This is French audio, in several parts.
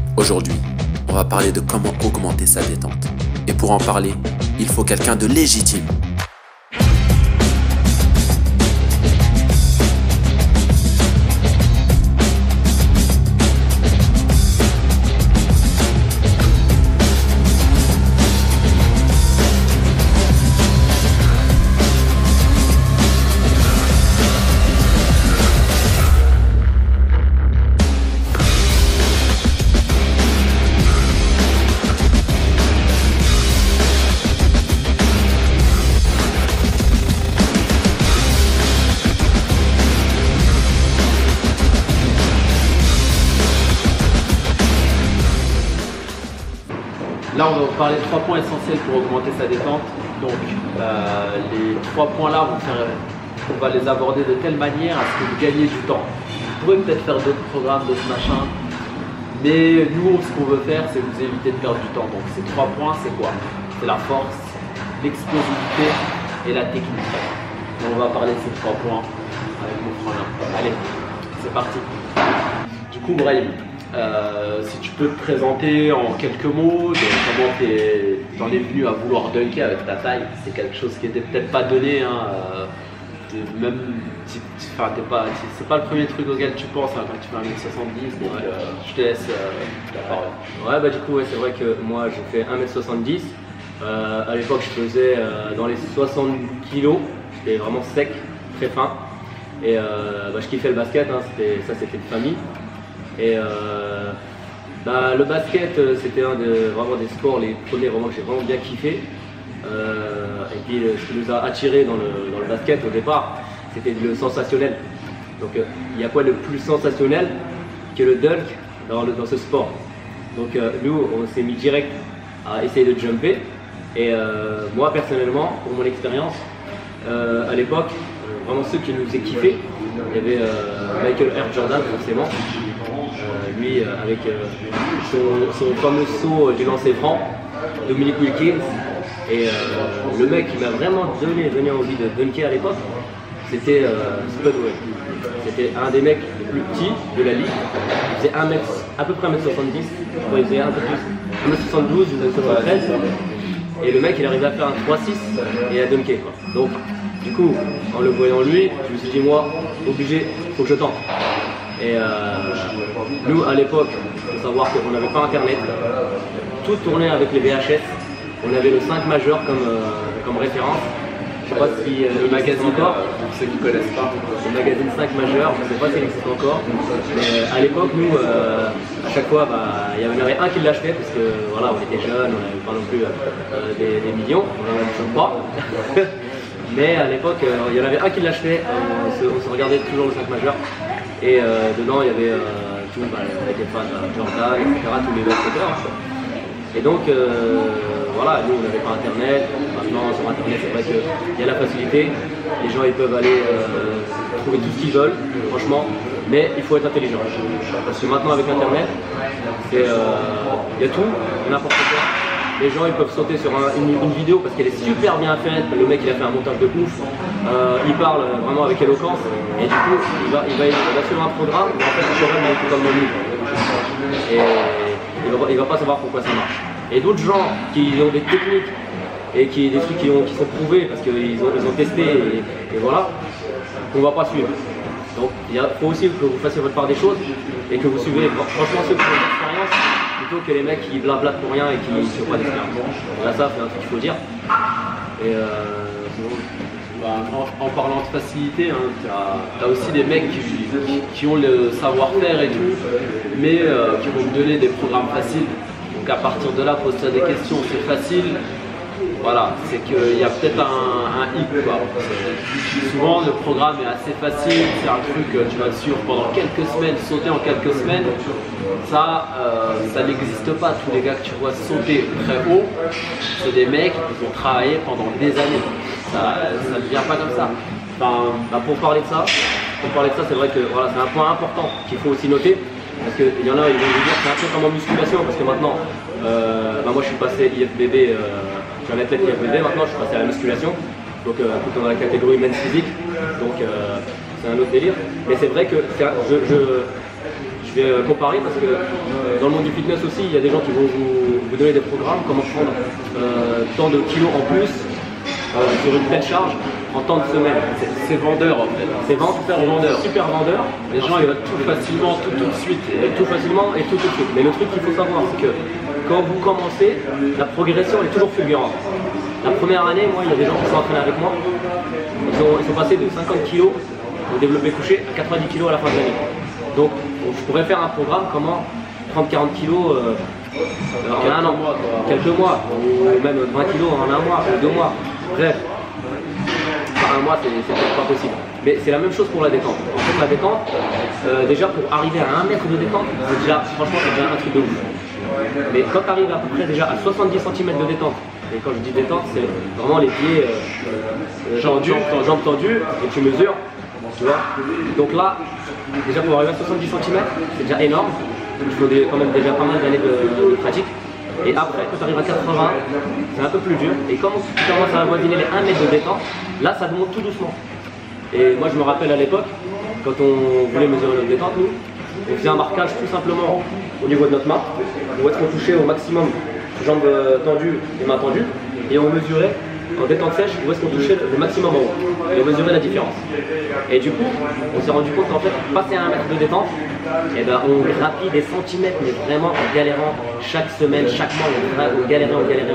Aujourd'hui, on va parler de comment augmenter sa détente. Et pour en parler, il faut quelqu'un de légitime. Là, on va vous parler de 3 points essentiels pour augmenter sa détente. Donc, les 3 points-là, on va les aborder de telle manière à ce que vous gagnez du temps. Vous pourrez peut-être faire d'autres programmes, d'autres machins, mais nous, ce qu'on veut faire, c'est vous éviter de perdre du temps. Donc, ces 3 points, c'est quoi? C'est la force, l'explosivité et la technique. Donc, on va parler de ces 3 points avec mon frère. Allez, c'est parti. Du coup, Brahim, si tu peux te présenter en quelques mots de comment t'en es venu à vouloir dunker avec ta taille. C'est quelque chose qui était peut-être pas donné, hein, même c'est pas le premier truc auquel tu penses, hein, quand tu fais 1m70, donc je te laisse la parole. Ouais, bah du coup, ouais, c'est vrai que moi je fais 1m70. À l'époque, je faisais dans les 60 kg, j'étais vraiment sec, très fin. Et je kiffais le basket, hein, c'était de famille. Et le basket, c'était vraiment des sports, les premiers vraiment que j'ai vraiment bien kiffé. Et puis ce qui nous a attiré dans le basket au départ, c'était le sensationnel. Donc il n'y a quoi de plus sensationnel que le dunk dans ce sport. Donc nous, on s'est mis direct à essayer de jumper. Et moi personnellement, pour mon expérience, à l'époque, vraiment ceux qui nous faisaient kiffer, il y avait Michael R. Jordan forcément. Lui avec son fameux saut du lancer franc, Dominique Wilkins, et le mec qui m'a vraiment donné envie de dunker à l'époque, c'était Spud Webb. C'était un des mecs les plus petits de la ligue. Il faisait à peu près 1m70, il faisait un peu plus, 1m72, 1m73, et le mec il arrivait à faire un 3-6 et à dunker, quoi. Donc du coup, en le voyant lui, je me suis dit moi, obligé, faut que je tente. Et nous, à l'époque, il faut savoir qu'on n'avait pas internet, tout tournait avec les VHS, on avait le 5 majeur comme référence. Je ne sais pas si le magazine encore, pour ceux qui ne connaissent pas. Le magazine 5 majeur, je ne sais pas s'il existe encore, mais à l'époque, nous, à chaque fois, il y en avait un qui l'achetait, parce que voilà, on était jeunes, on n'avait pas non plus des millions, on n'en avait toujours pas. Mais à l'époque, il y en avait un qui l'achetait, on se regardait toujours le 5 majeur. Et dedans, il y avait on était fans de Jordan, etc., tous les basketteurs. Et donc, voilà, nous, on n'avait pas Internet. Maintenant, sur Internet, c'est vrai qu'il y a la facilité. Les gens, ils peuvent aller trouver tout ce qu'ils veulent, franchement. Mais il faut être intelligent. Parce que maintenant, avec Internet, il y a tout, n'importe quoi. Les gens ils peuvent sauter sur une vidéo parce qu'elle est super bien faite, le mec il a fait un montage de ouf, il parle vraiment avec éloquence et du coup il va suivre un programme où en fait le programme il est totalement nul. Et il va pas savoir pourquoi ça marche. Et d'autres gens qui ont des techniques et des trucs qui sont prouvés parce qu'ils ont testé et voilà, qu'on va pas suivre. Donc il faut aussi que vous fassiez votre part des choses et que vous suivez franchement ceux qui ont de l'expérience plutôt que les mecs qui blablatent pour rien et qui ne sont pas d'expérience. Là ça c'est un truc qu'il faut dire. Et en parlant de facilité, hein, tu as aussi des mecs qui ont le savoir-faire et tout, mais qui vont te donner des programmes faciles. Donc à partir de là, pose-toi des questions, c'est facile. Voilà, c'est qu'il y a peut-être un hic, quoi. Souvent le programme est assez facile, c'est un truc que tu vas suivre pendant quelques semaines, sauter en quelques semaines. Ça n'existe pas. Tous les gars que tu vois sauter très haut, c'est des mecs qui ont travaillé pendant des années. Ça ne vient pas comme ça. Enfin, pour parler de ça, c'est vrai que voilà, c'est un point important qu'il faut aussi noter. Parce qu'il y en a, ils vont vous dire que c'est un peu comme en musculation, parce que maintenant, moi je suis passé IFBB, je suis un athlète IFBB, maintenant je suis passé à la musculation, donc plutôt dans la catégorie men's physique, donc c'est un autre délire. Mais c'est vrai que je je vais comparer parce que dans le monde du fitness aussi, il y a des gens qui vont vous donner des programmes, comment prendre tant de kilos en plus sur une telle charge en temps de semaine. C'est vendeur en fait. C'est super vendeur. Les gens ils veulent tout facilement, tout de suite. Tout facilement et tout de suite. Mais le truc qu'il faut savoir, c'est que quand vous commencez, la progression est toujours fulgurante. La première année, moi, il y a des gens qui sont entraînés avec moi. Ils sont passés de 50 kg au développé couché à 90 kg à la fin de l'année. Donc, je pourrais faire un programme comment prendre 40 kg en un an, quelques mois, ou même 20 kg en un mois, ou 2 mois. Bref, un mois, c'est pas possible. Mais c'est la même chose pour la détente. En fait, la détente, déjà pour arriver à 1 mètre de détente, franchement, c'est déjà un truc de ouf. Mais quand tu arrives à peu près déjà à 70 cm de détente, et quand je dis détente, c'est vraiment les pieds jambes tendues, et tu mesures, tu vois. Donc là, déjà pour arriver à 70 cm, c'est déjà énorme. Il faut quand même déjà pas mal d'années de pratique. Et après, quand tu arrives à 80, c'est un peu plus dur. Et quand tu commences à avoisiner les 1 mètre de détente, là, ça monte tout doucement. Et moi, je me rappelle à l'époque, quand on voulait mesurer notre détente, nous, on faisait un marquage tout simplement au niveau de notre main, où est-ce qu'on touchait au maximum jambes tendues et mains tendues, et on mesurait en détente sèche où est-ce qu'on touchait le maximum en haut, et on mesurait la différence. Et du coup, on s'est rendu compte qu'en fait, passer à 1 mètre de détente, et ben, on grappille des centimètres, mais vraiment en galérant chaque semaine, chaque mois, on galérait.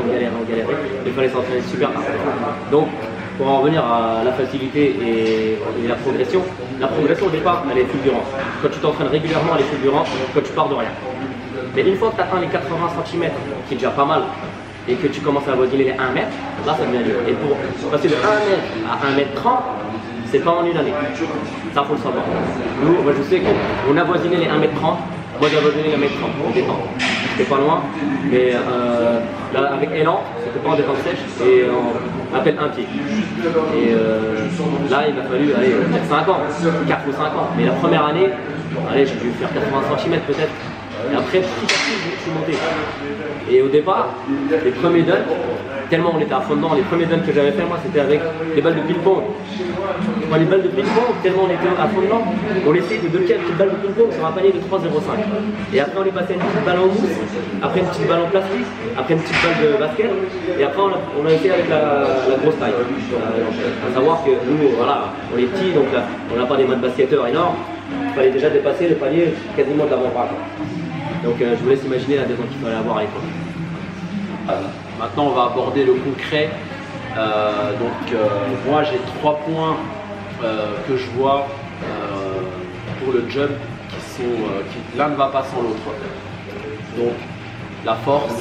Il fallait s'entraîner super hard. Donc, pour en revenir à la facilité et la progression au départ, elle est fulgurante. Quand tu t'entraînes régulièrement, elle est fulgurante, quand tu pars de rien. Mais une fois que tu atteins les 80 cm, qui est déjà pas mal, et que tu commences à avoisiner les 1 mètre, là ça devient dur. Et pour passer de 1 mètre à 1 mètre 30, c'est pas en une année. Ça, faut le savoir. Nous, moi je sais qu'on avoisinait les 1 mètre 30, moi j'ai avoisiné les 1 mètre 30 en détente. C'était pas loin, mais là, avec élan, c'était pas en détente sèche, et à peine un pied. Et là, il m'a fallu peut-être 5 ans, 4 ou 5 ans. Mais la première année, j'ai dû faire 80 cm peut-être. Et après, petit à petit, je suis monté. Et au départ, les premiers dunks, tellement on était à fond dedans, les premiers dunks que j'avais fait, moi, c'était avec des balles de ping-pong. Moi, les balles de ping-pong, tellement on était à fond dedans, on essayait de dunker une petite balle de ping-pong sur un panier de 3,05. Et après, on est passé à une petite balle en mousse, après une petite balle en plastique, après une petite balle de basket, et après, on a été avec la grosse taille. À savoir que nous, voilà, on est petits, donc là, on n'a pas des mains de basketteurs énormes. Il fallait déjà dépasser le panier quasiment de l'avant-bras. Donc je vous laisse imaginer la détente qu'il fallait avoir à l'époque. Maintenant on va aborder le concret. Moi j'ai 3 points que je vois pour le jump qui l'un ne va pas sans l'autre. Donc la force,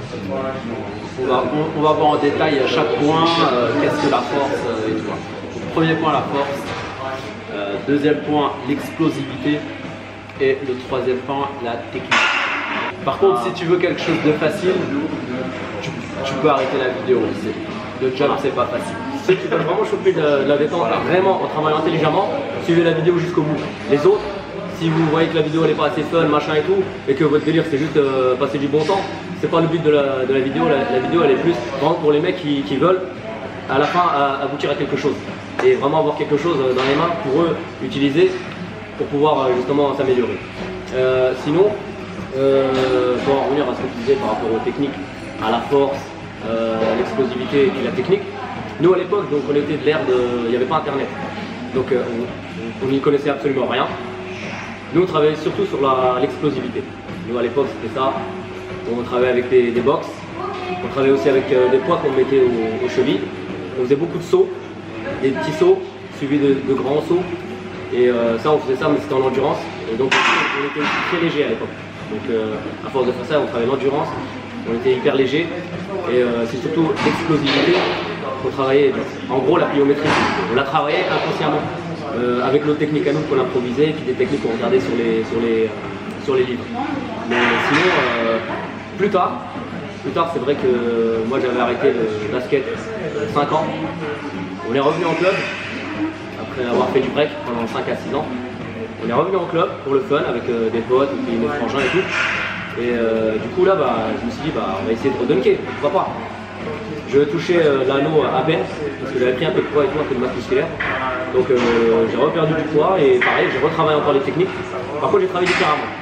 on va voir en détail à chaque point qu'est-ce que la force et tout. Donc, premier point la force, deuxième point l'explosivité et le troisième point la technique. Par contre, si tu veux quelque chose de facile, tu peux arrêter la vidéo. Le jump, c'est pas facile. Si tu veux vraiment choper de la détente, vraiment en travaillant intelligemment, suivez la vidéo jusqu'au bout. Les autres, si vous voyez que la vidéo n'est pas assez fun, machin et tout, et que votre délire c'est juste passer du bon temps, c'est pas le but de la vidéo. La vidéo elle est plus vraiment pour les mecs qui veulent à la fin aboutir à quelque chose. Et vraiment avoir quelque chose dans les mains pour eux utiliser pour pouvoir justement s'améliorer. Sinon, pour en revenir à ce que tu disais par rapport aux techniques, à la force, l'explosivité et la technique, nous à l'époque, donc on était de l'ère il n'y avait pas internet, donc on n'y connaissait absolument rien. Nous on travaillait surtout sur l'explosivité. Nous à l'époque c'était ça, on travaillait avec des box, on travaillait aussi avec des poids qu'on mettait aux chevilles, on faisait beaucoup de sauts, des petits sauts suivis de grands sauts, et ça on faisait ça mais c'était en endurance, et donc on était aussi très léger à l'époque. Donc à force de faire ça, on travaillait l'endurance, on était hyper léger et c'est surtout l'explosivité qu'on travaillait. En gros, la pliométrie, on la travaillait inconsciemment avec nos techniques à nous qu'on improvisait et puis des techniques qu'on regardait sur les livres. Mais sinon, plus tard c'est vrai que moi j'avais arrêté le basket 5 ans. On est revenu en club après avoir fait du break pendant 5 à 6 ans. On est revenu en club pour le fun avec des potes, et mes frangins et tout. Et du coup là, je me suis dit, on va essayer de redunker, pourquoi pas. Je touchais l'anneau à peine, parce que j'avais pris un peu de poids et tout, un peu de masse musculaire. Donc j'ai reperdu du poids et pareil, j'ai retravaillé encore les techniques. Par contre, j'ai travaillé différemment.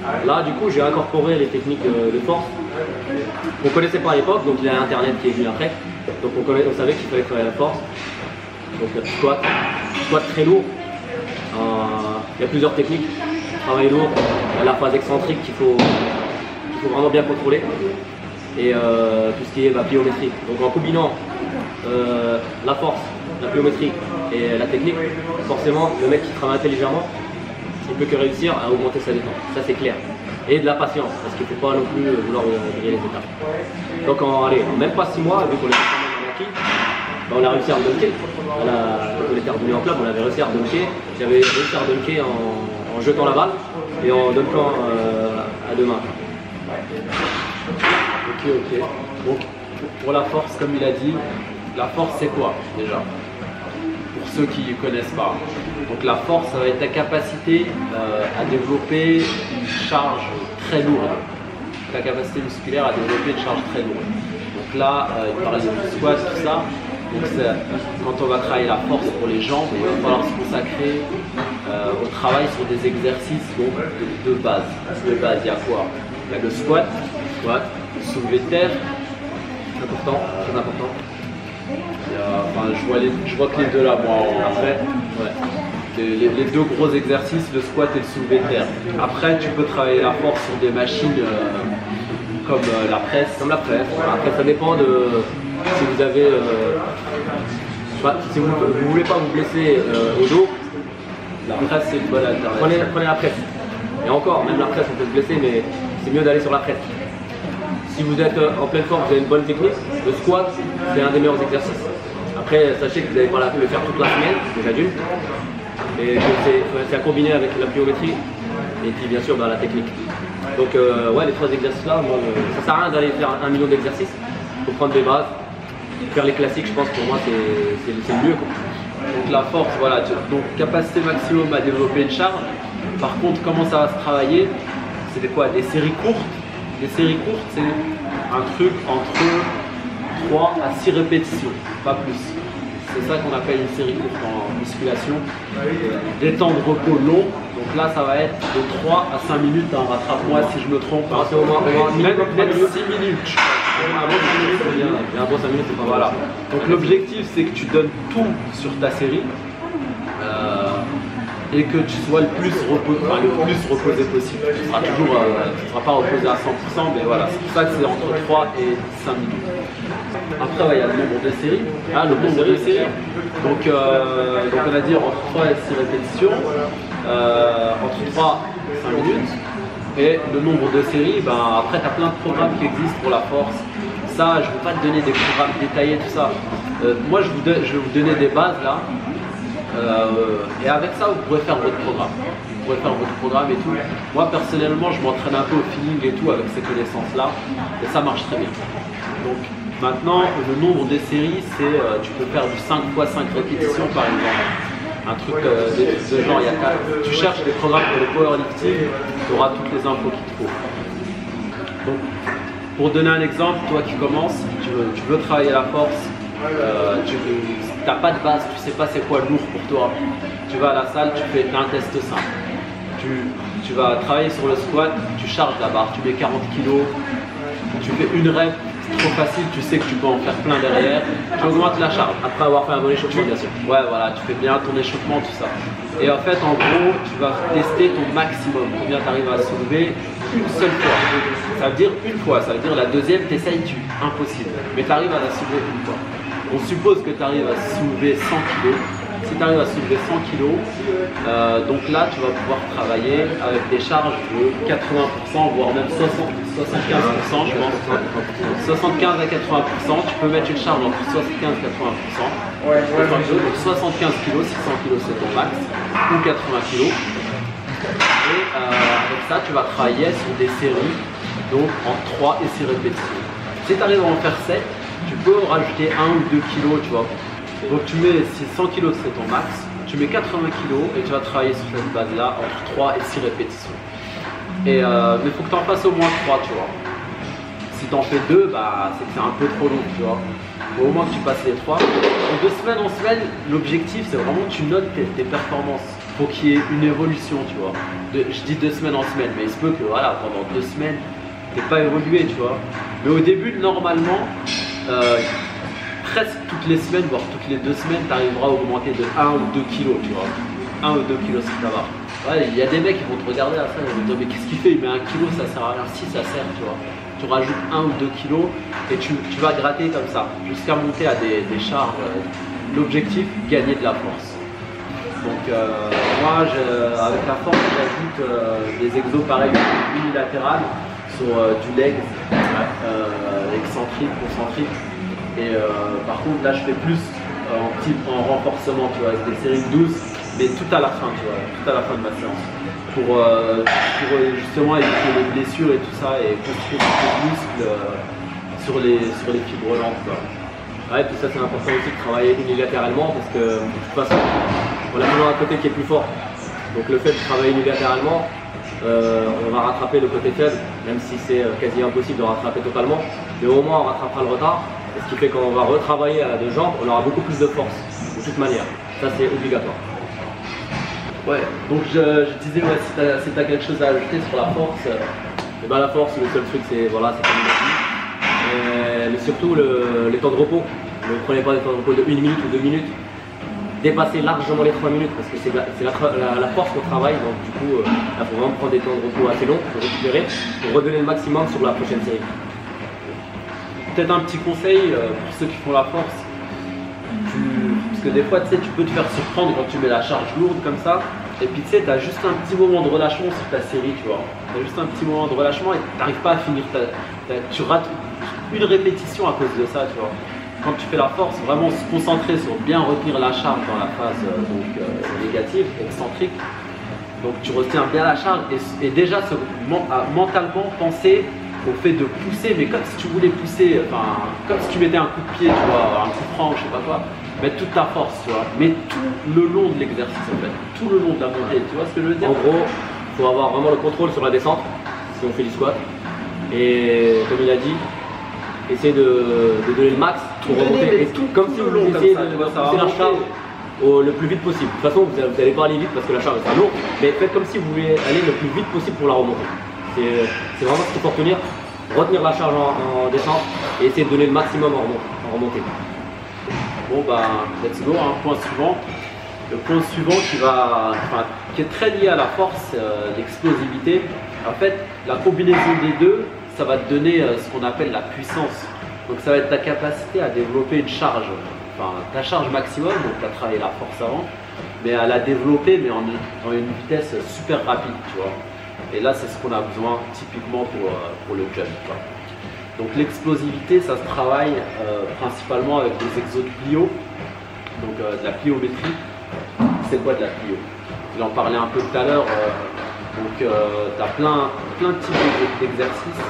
Là, du coup, j'ai incorporé les techniques de force qu'on ne connaissait pas à l'époque, donc il y a Internet qui est venu après. Donc on savait qu'il fallait travailler la force. Donc squat très lourd. Il y a plusieurs techniques. Travail lourd, la phase excentrique qu'il faut vraiment bien contrôler. Et tout ce qui est pliométrie. Donc en combinant la force, la pliométrie et la technique, forcément le mec qui travaille intelligemment, il peut que réussir à augmenter sa détente, ça c'est clair. Et de la patience, parce qu'il ne faut pas non plus vouloir griller les étapes. Donc en même pas 6 mois, vu qu'on était acquis, on a réussi à redunker. Quand on était revenu en club, on avait réussi à redunker. J'avais réussi à redunker en jetant la balle et en dunkant à 2 mains. Ok. Donc pour la force, comme il a dit, la force c'est quoi déjà? Pour ceux qui ne connaissent pas. Donc la force, ça va être ta capacité à développer une charge très lourde. Ta capacité musculaire à développer une charge très lourde. Donc là, il parlait du squat, tout ça. Donc quand on va travailler la force pour les jambes, il va falloir se consacrer au travail sur des exercices donc, de base. De base, il y a quoi? Il y a le squat, soulevé de terre, important, très important. Je vois que les deux là, moi, après, les deux gros exercices, le squat et le soulevé de terre. Après, tu peux travailler la force sur des machines comme la presse. Comme la presse. Après, ça dépend de si vous avez, si vous ne voulez pas vous blesser au dos, la presse c'est une bonne alternative. Prenez la presse. Et encore, même la presse, on peut se blesser, mais c'est mieux d'aller sur la presse. Si vous êtes en pleine forme, vous avez une bonne technique, le squat, c'est un des meilleurs exercices. Après, sachez que vous n'allez pas le faire toute la semaine, déjà d'une, et que c'est à combiner avec la pliométrie et puis bien sûr la technique. Donc ouais, les 3 exercices là, moi, ça sert à rien d'aller faire 1 million d'exercices. Il faut prendre des bases, faire les classiques, je pense pour moi c'est le mieux. Donc la force, voilà, donc capacité maximum à développer une charge. Par contre, comment ça va se travailler? C'est quoi? Des séries courtes. Les séries courtes, c'est un truc entre 3 à 6 répétitions, pas plus. C'est ça qu'on appelle une série courte en musculation. Des temps de repos longs, donc là ça va être de 3 à 5 minutes, rattrape-moi si je me trompe. C'est au moins même 6 minutes. Un bon 5 minutes, c'est bien. Un bon 5 minutes, c'est pas mal. Voilà. Donc l'objectif c'est que tu donnes tout sur ta série. Et que tu sois le plus reposé possible. Tu ne seras pas reposé à 100%, mais voilà, c'est pour ça que c'est entre 3 et 5 minutes. Après, il y a le nombre de séries. Le nombre de séries. Donc on va dire entre 3 et 6 répétitions, entre 3 et 5 minutes. Et le nombre de séries, après tu as plein de programmes qui existent pour la force. Ça, je ne vais pas te donner des programmes détaillés, tout ça. Moi, je vais vous donner des bases là. Et avec ça, vous pourrez faire votre programme. Vous pourrez faire votre programme et tout. Moi, personnellement, je m'entraîne un peu au feeling et tout avec ces connaissances-là. Et ça marche très bien. Donc, maintenant, le nombre de séries, c'est tu peux faire du 5 x 5 répétitions par exemple. Un truc de genre, tu cherches des programmes pour le powerlifting, tu auras toutes les infos qu'il te faut. Donc, pour donner un exemple, toi qui commences, tu veux travailler la force, tu n'as pas de base, tu sais pas c'est quoi lourd pour toi. Tu vas à la salle, tu fais un test simple. Tu vas travailler sur le squat, tu charges la barre, tu mets 40 kg, tu fais une rep, c'est trop facile, tu sais que tu peux en faire plein derrière, tu augmentes la charge. Après avoir fait un bon échauffement, bien sûr. Ouais, voilà, tu fais bien ton échauffement, tout ça. Et en fait, en gros, tu vas tester ton maximum, combien tu arrives à soulever une seule fois. Ça veut dire une fois, ça veut dire la deuxième, t'essayes, impossible. Mais tu arrives à la soulever une fois. On suppose que tu arrives à soulever 100 kg. Si tu arrives à soulever 100 kg, donc là tu vas pouvoir travailler avec des charges de 80%, voire même 75%, je pense. 75 à 80%, tu peux mettre une charge entre 75 et 80%. Donc 75 kg, si 100 kg c'est ton max, ou 80 kg. Et avec ça, tu vas travailler sur des séries, donc en 3 et 6 répétitions. Si tu arrives à en faire 7, tu peux rajouter 1 ou 2 kg, tu vois. Donc tu mets, si 100 kg c'est ton max, tu mets 80 kg et tu vas travailler sur cette base-là entre 3 et 6 répétitions. Et, mais il faut que tu en fasses au moins 3, tu vois. Si tu en fais 2, c'est que c'est un peu trop long, tu vois. Faut au moins que tu passes les 3. Donc de semaine en semaine, l'objectif c'est vraiment que tu notes tes performances. faut qu'il y ait une évolution, tu vois. Je dis 2 semaines en semaine, mais il se peut que voilà, pendant 2 semaines, tu n'aies pas évolué, tu vois. Mais au début, normalement, presque toutes les semaines, voire toutes les 2 semaines, tu arriveras à augmenter de 1 ou 2 kilos, tu vois. 1 ou 2 kilos, si ça va. Ouais, il y a des mecs qui vont te regarder à ça, ils vont te dire mais qu'est-ce qu'il fait? Il met 1 kilo, ça sert à rien. Si, ça sert, tu vois. Tu rajoutes 1 ou 2 kilos et tu vas gratter comme ça, jusqu'à monter à des charges. L'objectif, gagner de la force. Donc moi, avec la force, j'ajoute des exos pareils unilatérales sur du leg, excentrique, concentrique. Et par contre, là, je fais plus en renforcement, tu vois, avec des séries douces, mais tout à la fin, tu vois, tout à la fin de ma séance. Pour justement éviter les blessures et tout ça, et construire des muscles sur les fibres lentes, quoi. Ouais, puis ça c'est important aussi de travailler unilatéralement parce que de toute façon, on a toujours un côté qui est plus fort. Donc le fait de travailler unilatéralement, on va rattraper le côté faible, même si c'est quasi impossible de rattraper totalement. Mais au moins on rattrapera le retard. Et ce qui fait qu'on va retravailler à la deux jambes, on aura beaucoup plus de force, de toute manière. Ça c'est obligatoire. Ouais, donc je disais, ouais, si tu as quelque chose à ajouter sur la force. Et ben la force, le seul truc c'est voilà, c'est comme mais surtout les temps de repos. Ne prenez pas des temps de repos de 1 minute ou 2 minutes. Dépassez largement les 3 minutes parce que c'est la force qu'on travaille. Donc du coup, il faut vraiment prendre des temps de repos assez longs pour récupérer, pour redonner le maximum sur la prochaine série. Peut-être un petit conseil pour ceux qui font la force. Parce que des fois, tu sais, tu peux te faire surprendre quand tu mets la charge lourde comme ça. Et puis tu sais, tu as juste un petit moment de relâchement sur ta série, tu vois. Tu as juste un petit moment de relâchement et tu n'arrives pas à finir. Tu rates une répétition à cause de ça, tu vois. Quand tu fais la force, vraiment se concentrer sur bien retenir la charge dans la phase négative, excentrique. Donc tu retiens bien la charge et déjà mentalement penser au fait de pousser, mais comme si tu voulais pousser, enfin, comme si tu mettais un coup de pied, tu vois, un coup franc, je sais pas quoi. Mettre toute ta force, tu vois, mais tout le long de l'exercice en fait, tout le long de la montée, tu vois ce que je veux dire? En gros, il faut avoir vraiment le contrôle sur la descente, si on fait du squat. Et comme il a dit, essayer de donner le max pour remonter, et tout comme si vous essayez de pousser la charge le plus vite possible. De toute façon, vous n'allez pas aller vite parce que la charge est lourde, mais faites comme si vous voulez aller le plus vite possible pour la remonter. C'est vraiment ce qu'il faut retenir, retenir la charge en descente et essayer de donner le maximum en remontée. Bon bah, let's go, hein, point suivant. Le point suivant qui est très lié à la force, l'explosivité. En fait, la combinaison des deux, ça va te donner ce qu'on appelle la puissance. Donc ça va être ta capacité à développer une charge, enfin ta charge maximum, donc tu as travaillé la force avant, mais à la développer, mais en une vitesse super rapide, tu vois. Et là, c'est ce qu'on a besoin typiquement pour le jump, quoi. Donc l'explosivité, ça se travaille principalement avec des exos de plio, donc de la pliométrie. C'est quoi de la plio? Je vais en parler un peu tout à l'heure. Donc tu as plein de types d'exercices.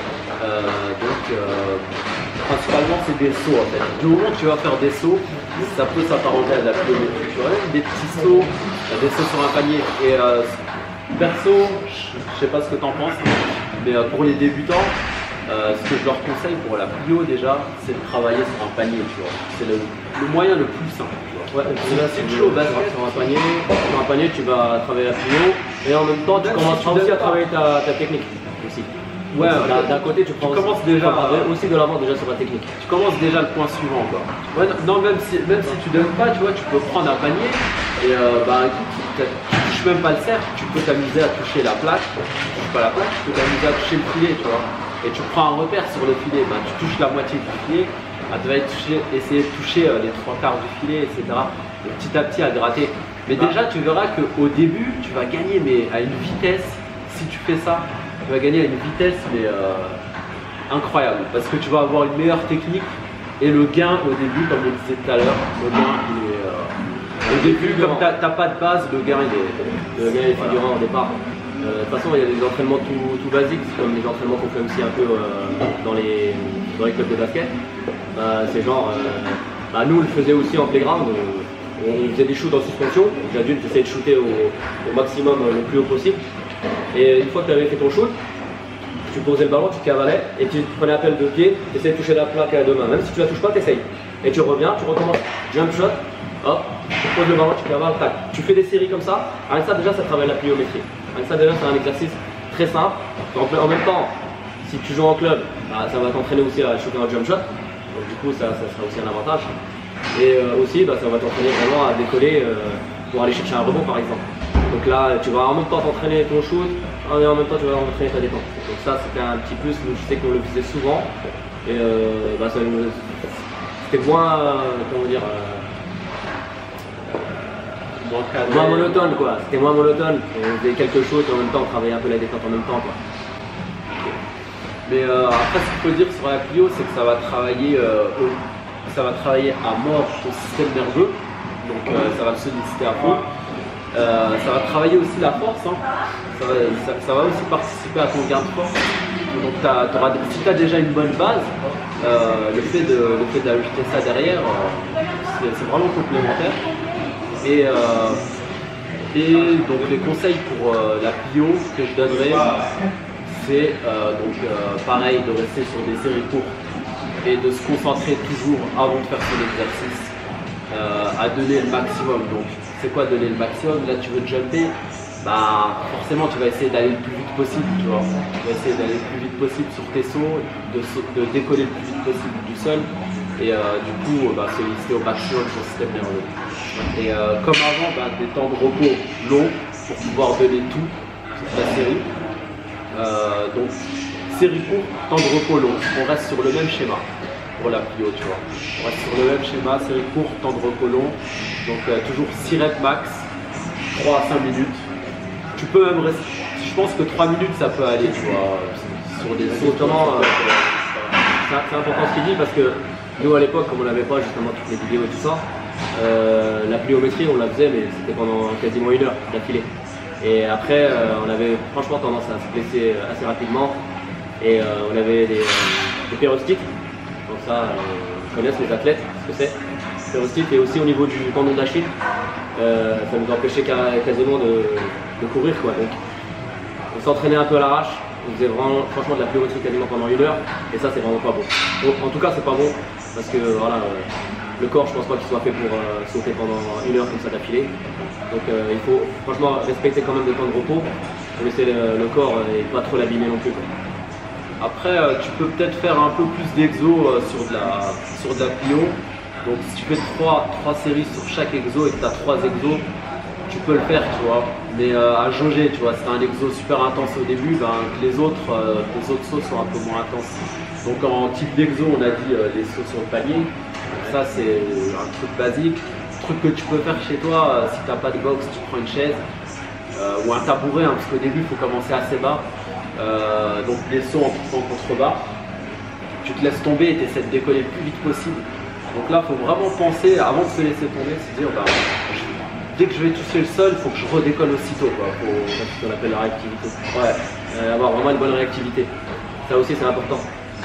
Principalement c'est des sauts en fait. Du moment que tu vas faire des sauts, ça peut s'apparenter à de la pliométrie. Tu vois, des petits sauts, des sauts sur un panier. Et perso, je sais pas ce que tu en penses, mais pour les débutants, ce que je leur conseille pour la plio déjà, c'est de travailler sur un panier, tu vois. C'est le moyen le plus simple, tu vois. Ouais, c'est chaud, sur un panier, tu vas travailler la plio et en même temps tu commenceras aussi à travailler ta technique aussi. Ouais, d'un côté tu commences déjà aussi de l'avant déjà sur la technique. Tu commences déjà le point suivant, quoi. Ouais, non, même si tu donnes pas, tu vois, tu peux prendre un panier et écoute, tu touches même pas le cercle, tu peux t'amuser à toucher la plaque, tu touches pas la plaque, tu peux t'amuser à toucher le filet, tu vois. Et tu prends un repère sur le filet, tu touches la moitié du filet, tu vas essayer de toucher les 3/4 du filet, etc. Et petit à petit à gratter. Mais déjà, tu verras qu'au début, tu vas gagner, mais à une vitesse, si tu fais ça, tu vas gagner à une vitesse mais incroyable. Parce que tu vas avoir une meilleure technique et le gain au début, comme on disait tout à l'heure, le gain il est. Au début, comme tu n'as pas de base, le gain il est figurant au départ. De toute façon, il y a des entraînements tout basiques, comme les entraînements qu'on fait aussi un peu dans les clubs de basket. C'est genre, nous on le faisait aussi en playground, on faisait des shoots en suspension, donc l'adulte essayait de shooter au maximum le plus haut possible. Et une fois que tu avais fait ton shoot, tu posais le ballon, tu cavalais et tu prenais un appel de pied, tu essayais de toucher la plaque à deux mains. Même si tu la touches pas, tu essayes. et tu reviens, tu recommences. Jump shot, hop, tu poses le ballon, tu cavales, tac. Tu fais des séries comme ça. Avec ça, déjà, ça travaille la pliométrie. Avec ça, déjà, c'est un exercice très simple. En même temps, si tu joues en club, bah, ça va t'entraîner aussi à shooter un jump shot. Donc, du coup, ça sera aussi un avantage. Et aussi, bah, ça va t'entraîner vraiment à décoller pour aller chercher un rebond, par exemple. Donc là, tu vas en même temps t'entraîner ton shoot et en même temps, tu vas entraîner ta détente. Donc ça, c'était un petit plus. Je sais qu'on le faisait souvent. Et bah, c'était moins, comment dire, moins monotone, quoi. C'était moins monotone. On faisait quelque chose et en même temps, on travaillait un peu la détente en même temps, quoi. Mais après, ce qu'il faut dire sur la plio, c'est que ça va travailler à mort ton système nerveux. Donc ça va le solliciter à fond. Ça va travailler aussi la force. Hein. Ça va aussi participer à ton gain de force. Donc si tu as déjà une bonne base, le fait d'ajouter ça derrière, c'est vraiment complémentaire. Et donc les conseils pour la plio que je donnerais, c'est pareil de rester sur des séries courtes et de se concentrer toujours avant de faire son exercice à donner le maximum. Donc c'est quoi donner le maximum? Là tu veux jumper, bah forcément tu vas essayer d'aller le plus vite possible, tu vois. Tu vas essayer d'aller le plus vite possible sur tes sauts, de décoller le plus vite possible du sol et du coup solliciter au maximum ton système nerveux. Et comme avant, des temps de repos longs pour pouvoir donner tout sur ta série. Donc série courte, temps de repos long, on reste sur le même schéma pour la plio, tu vois. On reste sur le même schéma, série courte, temps de repos long, donc toujours 6 reps max, 3 à 5 minutes. Tu peux même rester, je pense que 3 minutes ça peut aller, tu vois, sur des sauts. C'est important ce qu'il dit parce que nous à l'époque, comme on n'avait pas justement toutes les vidéos et tout ça, la pliométrie on la faisait mais c'était pendant quasiment 1 heure d'affilée. Et après, on avait franchement tendance à se blesser assez rapidement. Et on avait des pérostites. Donc ça, ils connaissent les athlètes, ce que c'est. Pérostites et aussi au niveau du tendon d'Achille, ça nous empêchait quasiment de courir, quoi. Donc on s'entraînait un peu à l'arrache. On faisait vraiment, franchement, de la pliométrie quasiment pendant 1 heure. Et ça, c'est vraiment pas bon. En tout cas, c'est pas bon parce que voilà. Le corps, je pense pas qu'il soit fait pour sauter pendant 1 heure comme ça d'affilée. Donc il faut franchement respecter quand même le temps de repos pour laisser le corps et pas trop l'abîmer non plus, quoi. Après, tu peux peut-être faire un peu plus d'exo sur de la plio. Donc si tu fais 3 séries sur chaque exo et que tu as 3 exos, tu peux le faire, tu vois. Mais à jauger, tu vois, c'est un exo super intense au début, que les autres sauts sont un peu moins intenses. Donc en type d'exo, on a dit les sauts sur le panier. Ça c'est un truc basique, truc que tu peux faire chez toi si tu n'as pas de box, tu prends une chaise ou un tabouret, hein, parce qu'au début il faut commencer assez bas, donc les sauts en contrebas, tu te laisses tomber et tu essaies de décoller le plus vite possible. Donc là il faut vraiment penser, avant de se laisser tomber, se dire dès que je vais toucher le sol, il faut que je redécolle aussitôt, quoi. C'est ce qu'on appelle la réactivité. Ouais. Avoir vraiment une bonne réactivité, ça aussi c'est important.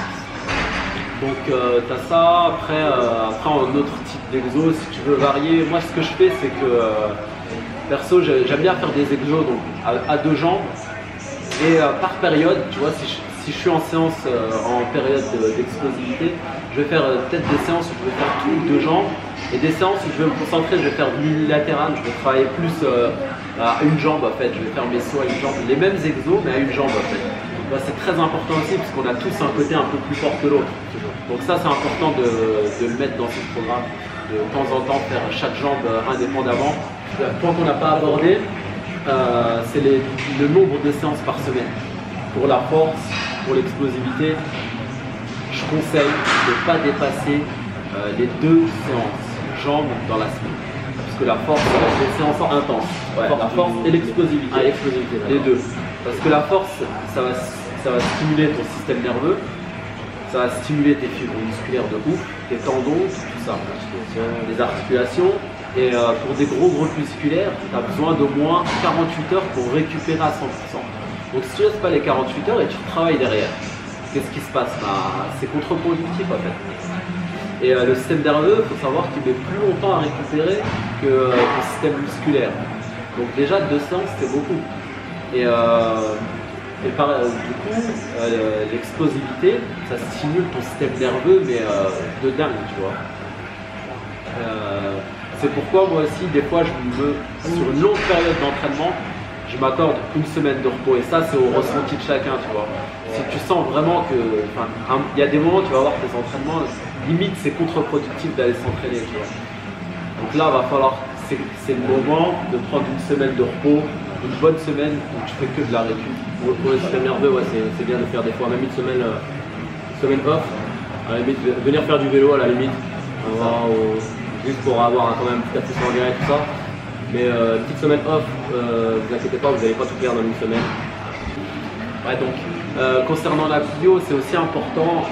Donc tu as ça, après un autre type d'exo, si tu veux varier, moi ce que je fais c'est que perso j'aime bien faire des exos donc, à 2 jambes et par période, tu vois, si je suis en séance en période d'explosivité, je vais faire peut-être des séances où je vais faire tout 2 jambes et des séances où je vais me concentrer, je vais faire du unilatéral, je vais travailler plus à une jambe en fait, je vais faire mes sauts à une jambe, les mêmes exos mais à une jambe en fait. C'est très important aussi parce qu'on a tous un côté un peu plus fort que l'autre. Donc ça c'est important de le mettre dans ce programme, de temps en temps faire chaque jambe indépendamment. Le point qu'on n'a pas abordé, c'est le nombre de séances par semaine. Pour la force, pour l'explosivité, je conseille de ne pas dépasser les 2 séances jambes dans la semaine. Parce que la force, c'est des séances intenses. Ouais, la force et l'explosivité. Ah, l'explosivité, les 2. Parce que la force, ça va stimuler ton système nerveux, ça va stimuler tes fibres musculaires de ouf, tes tendons, tout ça, les articulations. Et pour des gros groupes musculaires, tu as besoin d'au moins 48 heures pour récupérer à 100%. Donc si tu ne restes pas les 48 heures et tu travailles derrière, qu'est-ce qui se passe? C'est contre-productif en fait. Et le système nerveux, il faut savoir qu'il met plus longtemps à récupérer que le système musculaire. Donc déjà 2 séances c'est beaucoup. Et du coup, l'explosivité, ça stimule ton système nerveux, mais de dingue, tu vois. C'est pourquoi moi aussi, des fois, sur une longue période d'entraînement, je m'accorde une semaine de repos. Et ça, c'est au ressenti de chacun, tu vois. Si tu sens vraiment que, il y a des moments, tu vas voir tes entraînements, limite, c'est contre-productif d'aller s'entraîner, tu vois. Donc là, il va falloir, c'est le moment de prendre une semaine de repos, une bonne semaine où tu fais que de la récup. Pour le système nerveux, ouais, c'est bien de faire des fois même une semaine off. À la limite, venir faire du vélo à la limite, juste pour avoir quand même un petit accès sanguin et tout ça. Mais une petite semaine off, vous inquiétez pas, vous n'allez pas tout faire dans une semaine. Ouais, donc concernant la vidéo, c'est aussi important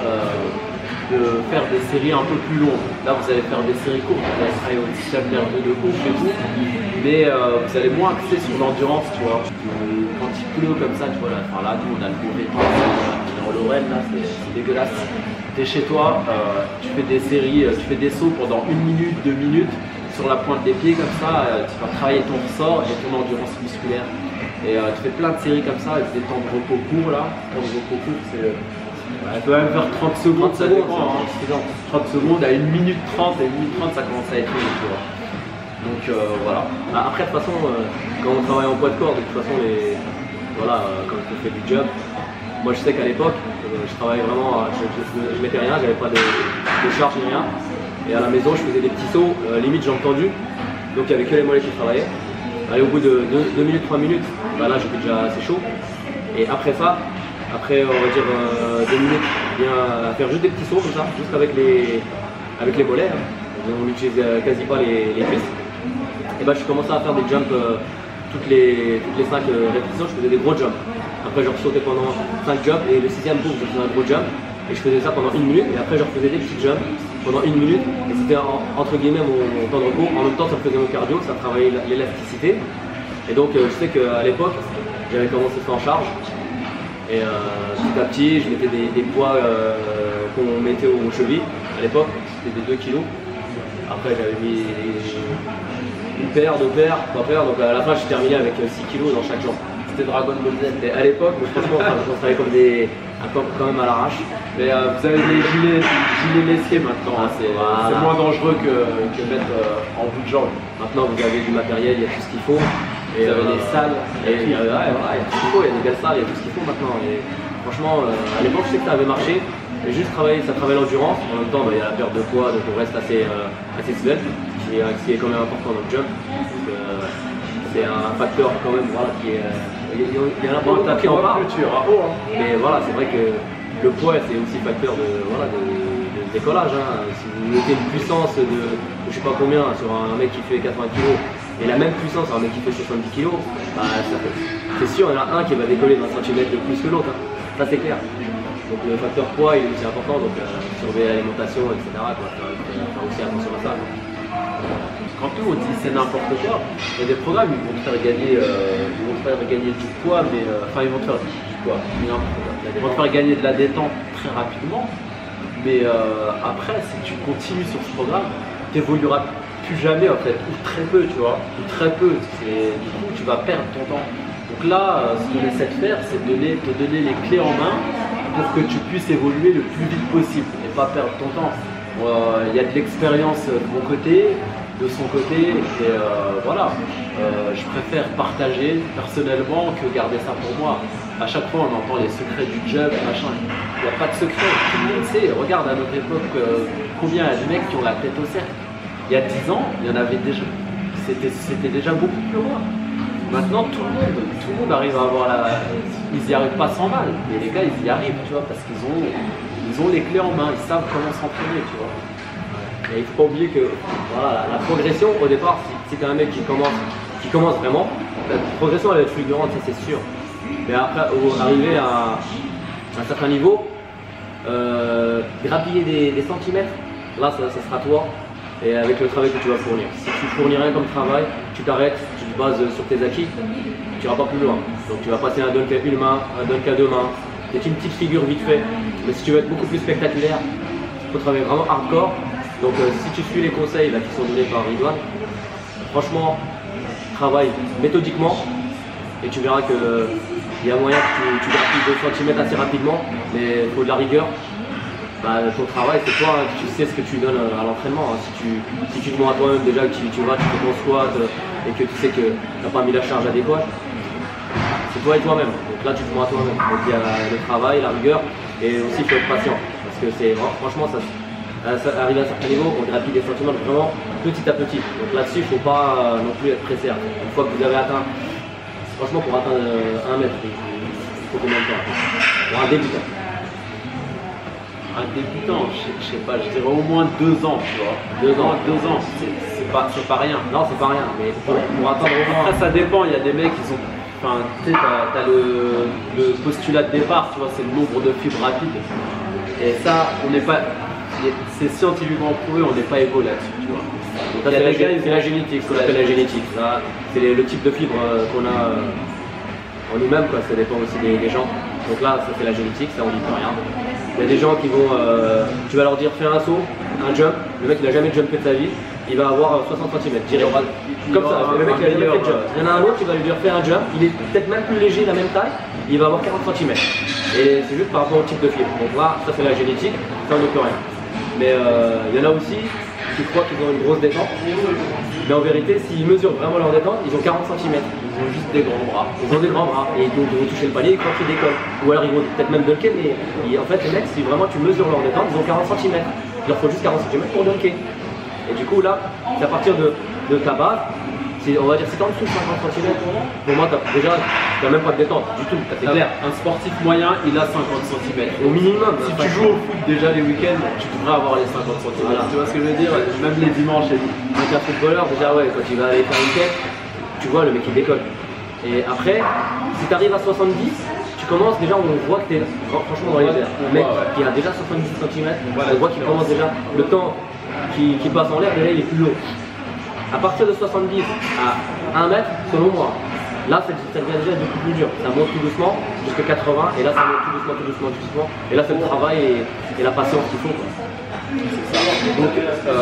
de faire des séries un peu plus longues. Là, vous allez faire des séries courtes, vous allez travailler au système nerveux de gauche et tout, mais vous allez moins axer sur l'endurance, tu vois. Quand il pleut comme ça, tu vois, là, nous on a le mauvais temps dans Lorraine, là, c'est dégueulasse. Tu es chez toi, tu fais des séries, tu fais des sauts pendant 1 minute, 2 minutes sur la pointe des pieds comme ça, tu vas travailler ton ressort et ton endurance musculaire. Et tu fais plein de séries comme ça avec des temps de repos courts là. Temps de repos courts, c'est. Tu peux même faire 30 secondes, ça dépend. 30 secondes à 1 minute 30 et 1 minute 30, ça commence à être long, tu vois. Donc voilà. Après, de toute façon, quand on travaille en poids de corps, de toute façon, quand on fait du jump, moi je sais qu'à l'époque, je travaillais vraiment, je mettais rien, j'avais pas de charge ni rien. Et à la maison, je faisais des petits sauts, limite jambes tendues. Donc il n'y avait que les mollets qui travaillaient. Allez, au bout de 2 minutes, 3 minutes, là j'étais déjà assez chaud. Et après ça, après on va dire 2 minutes, bien faire juste des petits sauts comme ça, juste avec les mollets. Hein. On n'utilise quasi pas les cuisses. Et bah je commençais à faire des jumps toutes les 5 répétitions, je faisais des gros jumps. Après je sautais pendant 5 jumps et le 6e coup je faisais un gros jump. Et je faisais ça pendant 1 minute et après je refaisais des petits jumps pendant 1 minute et c'était entre guillemets mon temps de repos. En même temps ça faisait mon cardio, ça travaillait l'élasticité. Et donc je sais qu'à l'époque j'avais commencé ça en charge et petit à petit je mettais des poids qu'on mettait aux chevilles. À l'époque c'était des 2 kg. Après j'avais mis une paire, 2 paires, 3 paires, donc à la fin j'ai terminé avec 6 kg dans chaque jambe. C'était Dragon Ball Z. Et à l'époque, franchement, on travaillait comme quand même à l'arrache. Mais vous avez des gilets lessiers maintenant, hein. C'est moins dangereux que mettre en bout de jambe. Maintenant vous avez du matériel, il y a tout ce qu'il faut. Et vous avez des salles. Il y a tout ce qu'il faut, il y a des belles salles, il y a tout ce qu'il faut maintenant. Et franchement, à l'époque je sais que ça avait marché. Mais juste ça travaille l'endurance. En même temps, il y a la perte de poids, donc on reste assez svelte, ce qui est quand même important dans le jump. C'est un facteur quand même qui est. Il y en a pas qui en parle. Mais voilà, c'est vrai que le poids c'est aussi facteur de décollage. Hein. Si vous mettez une puissance de je sais pas combien sur un mec qui fait 80 kg et la même puissance sur un mec qui fait 70 kg, c'est sûr il y en a un qui va décoller d'un centimètre de plus que l'autre. Hein. Ça c'est clair. Donc le facteur poids il est aussi important, donc surveiller l'alimentation, etc. Faire aussi attention à ça. Quand nous on dit c'est n'importe quoi, il y a des programmes ils vont te faire gagner, du poids, mais ils vont te faire du poids, ils vont te faire gagner de la détente très rapidement, mais après si tu continues sur ce programme, tu n'évolueras plus jamais en fait, ou très peu, tu vois, ou très peu, du coup tu vas perdre ton temps. Donc là, ce qu'on essaie de faire, c'est te donner les clés en main pour que tu puisses évoluer le plus vite possible et pas perdre ton temps. Il y a de l'expérience de mon côté, de son côté, et voilà, je préfère partager personnellement que garder ça pour moi. À chaque fois on entend les secrets du jump, machin, il n'y a pas de secret, tout le monde sait. Regarde à notre époque combien il y a de mecs qui ont la tête au cercle. Il y a 10 ans, il y en avait déjà, c'était déjà beaucoup plus rare. Maintenant tout le monde arrive à avoir ils n'y arrivent pas sans mal, mais les gars ils y arrivent, tu vois, parce qu'ils ont les clés en main, ils savent comment s'entraîner, tu vois. Et il ne faut pas oublier que voilà, la progression au départ, si tu es un mec qui commence vraiment, la progression elle va être fulgurante, ça c'est sûr. Mais après, arriver à un certain niveau, grappiller des centimètres, là ça sera toi et avec le travail que tu vas fournir. Si tu fournis rien comme travail, tu t'arrêtes, tu te bases sur tes acquis, tu n'iras pas plus loin. Donc tu vas passer un dunk à une main, un dunk à 2 mains, c'est une petite figure vite fait. Mais si tu veux être beaucoup plus spectaculaire, il faut travailler vraiment hardcore. Donc si tu suis les conseils là, qui sont donnés par Ridwan, franchement, travaille méthodiquement et tu verras qu'il y a moyen que tu grappilles 2 cm assez rapidement, mais il faut de la rigueur bah, ton travail c'est toi, hein, tu sais ce que tu donnes à l'entraînement. Hein. Si tu te mens à toi-même déjà que tu vas, tu fais ton squat et que tu sais que tu n'as pas mis la charge adéquate, c'est toi et toi-même. Donc là tu te mens à toi-même. Donc il y a le travail, la rigueur et aussi il faut être patient. Parce que franchement ça arrive à un certain niveau, on gravit des sentiments vraiment petit à petit. Donc là-dessus il ne faut pas non plus être pressé. Une fois que vous avez atteint, franchement pour atteindre 1 mètre, il faut combien de temps pour un débutant? Un débutant, je sais pas, je dirais au moins 2 ans, tu vois. 2 ans, c'est pas rien. Non, c'est pas rien, mais pour atteindre au moins. Après, ça dépend, il y a des mecs qui ont. Enfin, tu sais, t'as le postulat de départ, tu vois, c'est le nombre de fibres rapides. Et ça, on n'est pas. C'est scientifiquement prouvé, on n'est pas égaux là-dessus, tu vois. Donc, c'est la génétique, ce qu'on appelle la génétique. C'est le type de fibre qu'on a en nous-mêmes, quoi. Ça dépend aussi des gens. Donc là, ça c'est la génétique, ça on dit plus rien. Il y a des gens qui vont, tu vas leur dire fais un saut, un jump, le mec il n'a jamais jumpé de sa vie, il va avoir 60 cm, comme ça, le mec il n'a jamais fait de jump. Il y en a un autre qui va lui dire fais un jump, il est peut-être même plus léger, la même taille, il va avoir 40 cm. Et c'est juste par rapport au type de fibre. Donc là, ça c'est la génétique, ça on ne peut rien. Mais il y en a aussi qui croient qu'ils ont une grosse détente, mais en vérité, s'ils mesurent vraiment leur détente, ils ont 40 cm. Ils ont juste des grands bras. Ils ont des grands bras et ils vont toucher le panier, ils croient qu'ils décollent. Ou alors ils vont peut-être même dunker, mais en fait, les mecs, si vraiment tu mesures leur détente, ils ont 40 cm. Il leur faut juste 40 cm pour dunker. Et du coup, là, c'est à partir de ta base. On va dire si t'es en dessous de 50 cm, pour moi, déjà, t'as même pas de détente du tout, c'est clair. Un sportif moyen, il a 50 cm. Au minimum. Si tu joues au foot déjà les week-ends, tu devrais avoir les 50 cm. Voilà. Tu vois ce que je veux dire? Même les dimanches et tout. Donc un footballeur, déjà, ouais, quand il va aller faire une tête, tu vois, le mec il décolle. Et après, si tu arrives à 70, tu commences déjà, on voit que tu es franchement dans les airs. Le mec qui a déjà 70 cm, on voit qu'il commence déjà, le temps qui passe en l'air, déjà il est plus lourd. À partir de 70 à 1 mètre, selon moi, là ça devient déjà beaucoup plus dur. Ça monte tout doucement jusqu'à 80 et là ça monte tout doucement. Et là c'est le travail et la patience qu'il faut. Donc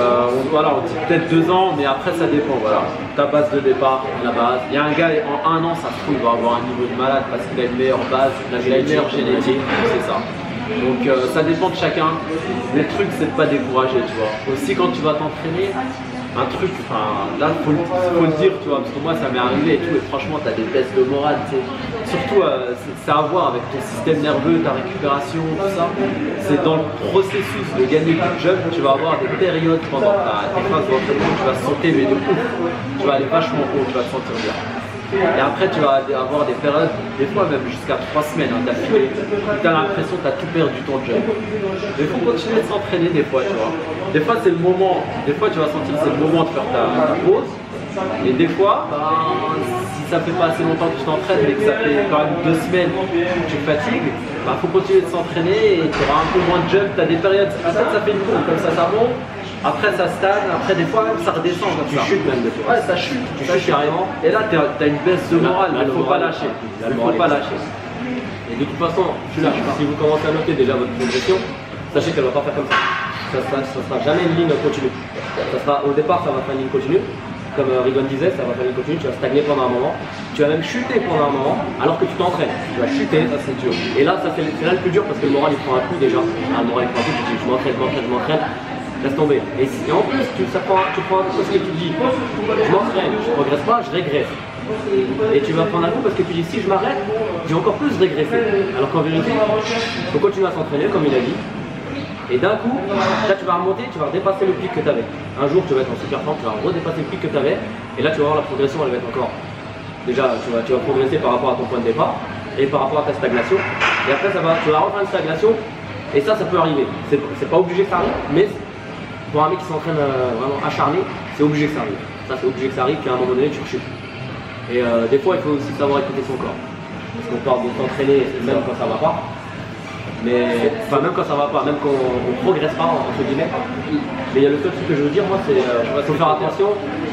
on dit peut-être 2 ans, mais après ça dépend. Voilà. Ta base de départ, la base. Il y a un gars en 1 an, ça se trouve, il va avoir un niveau de malade parce qu'il a une meilleure base, il a une meilleure génétique, c'est ça. Donc ça dépend de chacun. Mais le truc c'est de pas décourager, tu vois. Aussi quand tu vas t'entraîner, un truc, là faut le dire, tu vois, parce que moi ça m'est arrivé et tout, et franchement t'as des baisses de morale, tu sais. Surtout c'est à voir avec ton système nerveux, ta récupération, tout ça. C'est dans le processus de gagner du jump, tu vas avoir des périodes pendant tes phases d'entraînement, tu vas sauter mais de ouf, tu vas aller vachement haut, tu vas te sentir bien. Et après tu vas avoir des périodes, des fois même jusqu'à 3 semaines d'affilée, où tu as l'impression que tu as tout perdu ton jump. Mais il faut continuer de s'entraîner des fois, tu vois. Des fois c'est le moment, des fois tu vas sentir que c'est le moment de faire ta pause. Et des fois, si ça fait pas assez longtemps que tu t'entraînes mais que ça fait quand même 2 semaines que tu fatigues, faut continuer de s'entraîner et tu auras un peu moins de jump, tu as des périodes, ça fait une courbe, comme ça monte. Après ça stagne, après des fois même ça redescend comme tu ça. chutes même des fois. Ouais, ça chute, carrément. Et là tu as une baisse de morale, il ne faut pas lâcher. Il ne faut pas lâcher. Et de toute façon, si vous commencez à noter déjà votre progression, sachez qu'elle ne va pas faire comme ça. Ça sera jamais une ligne continue. Au départ, ça va faire une ligne continue. Comme Rigon disait, ça va faire une ligne continue, tu vas stagner pendant un moment. Tu vas même chuter pendant un moment alors que tu t'entraînes. Tu vas chuter, ça c'est dur. Et là, c'est là le plus dur parce que le moral il prend un coup déjà. Le moral il prend un coup, tu dis je m'entraîne. Laisse tomber. Et en plus, tu prends un coup parce que tu dis je m'entraîne, je ne progresse pas, je régresse. Et tu vas prendre un coup parce que tu dis si je m'arrête, j'ai encore plus régressé. Alors qu'en vérité, il faut continuer à s'entraîner comme il a dit. Et d'un coup, là tu vas remonter, tu vas redépasser le pic que tu avais. Un jour tu vas être en super forme, tu vas redépasser le pic que tu avais. Et là tu vas voir la progression, elle va être encore. Déjà tu vas progresser par rapport à ton point de départ et par rapport à ta stagnation. Et après tu vas refaire une stagnation. Et ça peut arriver. C'est pas obligé que ça arrive, mais pour un mec qui s'entraîne vraiment acharné, c'est obligé que ça arrive. Ça c'est obligé que ça arrive, qu'à un moment donné tu rechutes. Et des fois il faut aussi savoir écouter son corps. Parce qu'on parle de s'entraîner même quand ça va pas. Mais même quand ça va pas, même quand on progresse pas entre guillemets. Mais il y a le seul truc que je veux dire moi, c'est qu'il faut faire attention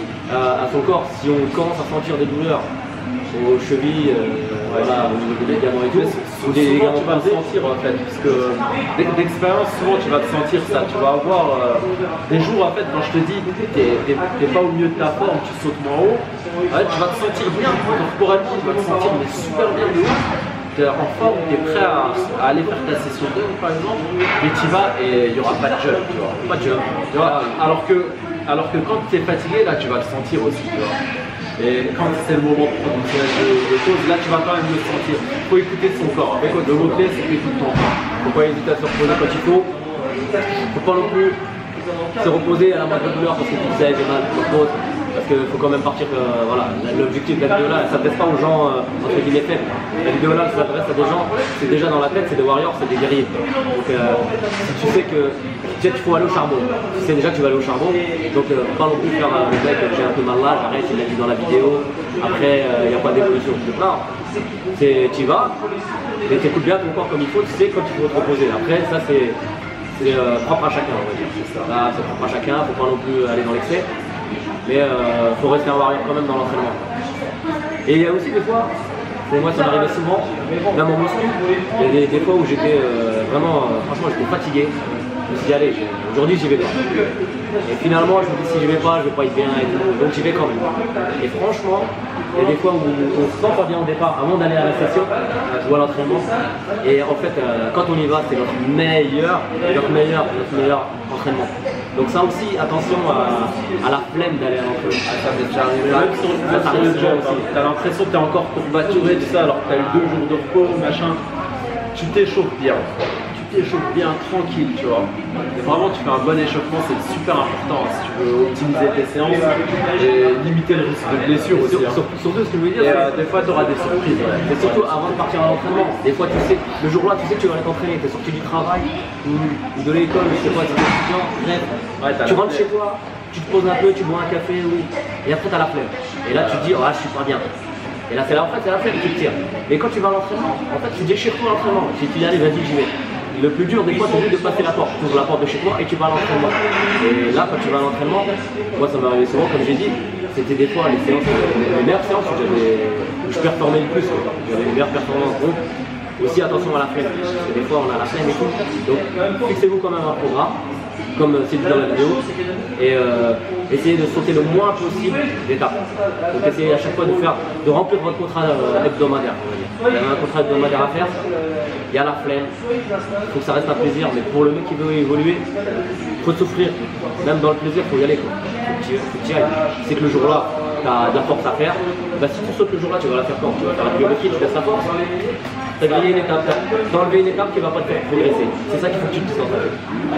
à son corps. Si on commence à sentir des douleurs aux chevilles, voilà, au niveau des ligaments et tout, ou des ligaments tu vas le sentir en fait, parce que d'expérience souvent tu vas te sentir ça, tu vas avoir des jours en fait quand je te dis t'es pas au mieux de ta forme, tu sautes moins haut, tu vas te sentir bien, corporellement tu vas te sentir mais super bien de ouf. tu es en forme, tu es prêt à aller faire ta session 2 par exemple, mais tu vas et il n'y aura pas de jump, tu vois. Pas de jump. Tu vois, alors que quand tu es fatigué, là tu vas le sentir aussi, tu vois. Et quand c'est le moment de prendre des choses, là tu vas quand même le sentir. Il faut écouter son corps. Le mot clé, c'est que tu écoutes ton corps. Faut pas hésiter à se reposer quand il faut. Faut pas non plus se reposer à la moindre douleur parce que tu sais, j'ai mal, je me repose. Parce qu'il faut quand même partir, voilà, l'objectif de la vidéo là, elle s'adresse pas aux gens entre guillemets faibles. La vidéo là, elle s'adresse à des gens, c'est déjà dans la tête, c'est des warriors, c'est des guerriers. Donc si tu sais que tu faut aller au charbon, tu sais déjà que tu vas aller au charbon, donc pas non plus faire le mec, j'ai un peu mal là, j'arrête, il l'a dit dans la vidéo, après il n'y a pas d'évolution. Non, tu y vas, mais tu écoutes bien ton corps comme il faut, tu sais quand il faut te reposer. Après ça c'est propre à chacun, on va dire. Là c'est propre à chacun, faut pas non plus aller dans l'excès. Mais il faut rester un warrior quand même dans l'entraînement. Et il y a aussi des fois, pour moi ça m'arrivait souvent, même en muscu, il y a des fois où j'étais vraiment, franchement j'étais fatigué. Je me suis dit allez, aujourd'hui j'y vais pas. Et finalement je me dis si j'y vais pas, je vais pas être bien et tout, donc j'y vais quand même. Et franchement, il y a des fois où on se sent pas bien au départ avant d'aller à la session ou à l'entraînement. Et en fait, quand on y va, c'est notre meilleur entraînement. Donc ça aussi, attention à la flemme d'aller à l'entraînement. Ça m'est déjà arrivé. Ça t'arrive déjà aussi. Tu as l'impression que tu es encore courbaturé, tout ça, alors que tu as eu 2 jours de repos, machin. Tu t'échauffes bien. Échauffe bien, tranquille, tu vois. Et vraiment, tu fais un bon échauffement, c'est super important si tu veux optimiser tes séances et limiter le risque de blessure aussi. Surtout, ce que je veux dire, et des fois, tu auras des surprises. Ouais. Et surtout, avant de partir à l'entraînement, des fois, tu sais, le jour-là, tu sais que tu vas aller t'entraîner, tu es sorti du travail ou de l'école, je sais pas, tu es étudiant, bref. Ouais, tu rentres chez toi, tu te poses un peu, tu bois un café, et après, tu as la flemme. Et là, tu te dis, oh, je suis pas bien. Et là, c'est la flemme qui te tire. Mais quand tu vas à l'entraînement, en fait, tu déchires tout l'entraînement. Si tu dis, allez, vas-y, j'y vais. Le plus dur, des fois, c'est juste de passer la porte. Tu ouvres la porte de chez toi et tu vas à l'entraînement. Et là, quand tu vas à l'entraînement, moi, ça m'est arrivé souvent, comme j'ai dit, c'était des fois les meilleures séances où je performais le plus. J'avais les meilleures performances. Donc, aussi attention à la flemme. Parce que des fois, on a la flemme et tout. Donc, fixez-vous quand même un programme, comme c'est dit dans la vidéo, et essayez de sauter le moins possible d'étapes. Donc, essayez à chaque fois de remplir votre contrat hebdomadaire. Il y a un contrat hebdomadaire à faire. Il y a la flemme, il faut que ça reste un plaisir, mais pour le mec qui veut évoluer, il faut souffrir. Même dans le plaisir, il faut y aller. Faut que tu y ailles. C'est que le jour-là, tu as de la force à faire. Bah, si tu sautes le jour-là, tu vas la faire quand? Tu vas faire la biométrie, tu laisses la force. Tu as grillé une étape, tu as enlevé une étape qui ne va pas te faire progresser. C'est ça qu'il faut que tu te dises dans ta tête.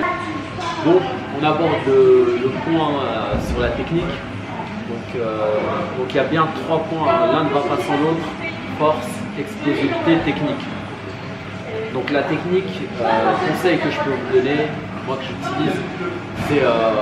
Donc, on aborde le point sur la technique. Donc, il y a bien 3 points, l'un ne va pas sans l'autre: force, explosivité, technique. Donc la technique, le conseil que je peux vous donner, moi que j'utilise, c'est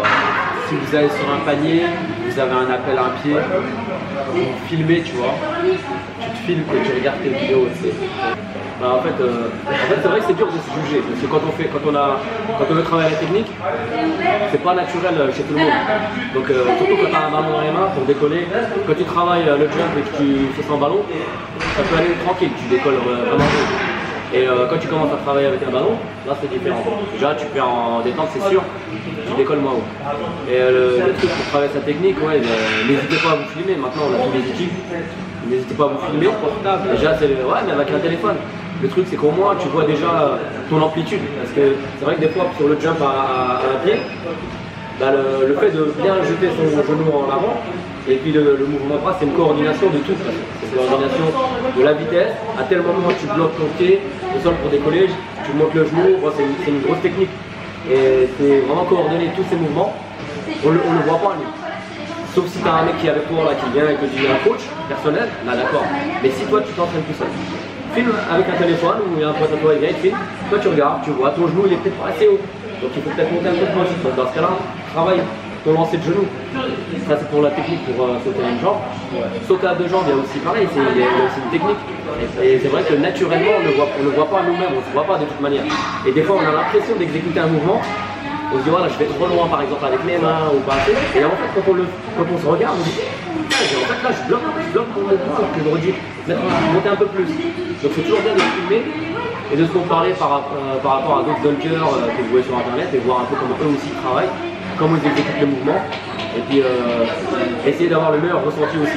si vous allez sur un panier, vous avez un appel à un pied, vous filmez, tu vois, tu te filmes et tu regardes tes vidéos aussi. Bah, en fait c'est vrai que c'est dur de se juger, parce que quand on veut travailler la technique, c'est pas naturel chez tout le monde. Donc surtout quand tu as un ballon dans les mains pour décoller, quand tu travailles le jump et que tu fais sans ballon, ça peut aller tranquille, tu décolles vraiment bien. Et quand tu commences à travailler avec un ballon, là c'est différent. Déjà tu perds en détente, c'est sûr, tu décolles moins haut. Et le truc pour travailler sa technique, ouais, n'hésitez pas à vous filmer. Maintenant on a tous les outils, n'hésitez pas à vous filmer. Déjà c'est ouais, mais avec un téléphone. Le truc c'est qu'au moins tu vois déjà ton amplitude. Parce que c'est vrai que des fois sur le jump à un pied, bah, le fait de bien jeter son genou en avant, et puis le mouvement de bras, c'est une coordination de tout. C'est une coordination de la vitesse. À tel moment, tu bloques ton pied au sol pour décoller, tu montes le genou. Bon, c'est une grosse technique. Et c'est vraiment coordonner tous ces mouvements. On ne le voit pas, lui. Sauf si tu as un mec qui est avec toi, là, qui vient et te dit un coach personnel, là d'accord. Mais si toi, tu t'entraînes tout seul, filme avec un téléphone ou il y a un pote à toi, il vient, il filme. Toi, tu regardes, tu vois, ton genou, il est peut-être pas assez haut. Donc il faut peut-être monter un peu plus. Donc dans ce cas-là, travaille ton lancer de genou. Ça c'est pour la technique pour sauter à une jambe. Sauter à 2 jambes, il y a aussi pareil, il y a aussi une technique. Et c'est vrai que naturellement, on ne le voit pas nous-mêmes, on ne se voit pas de toute manière. Et des fois, on a l'impression d'exécuter un mouvement. On se dit voilà, je vais trop loin par exemple avec mes mains ou pas assez. Et en fait, quand on se regarde, on dit en fait là, je bloque mon mouvement alors que j'aurais dû monter un peu plus. Donc c'est toujours bien de filmer et de se comparer par rapport à d'autres dunkers que vous voyez sur internet et voir un peu comment eux aussi travaillent, comment ils exécutent le mouvement. et puis essayer d'avoir le meilleur ressenti aussi.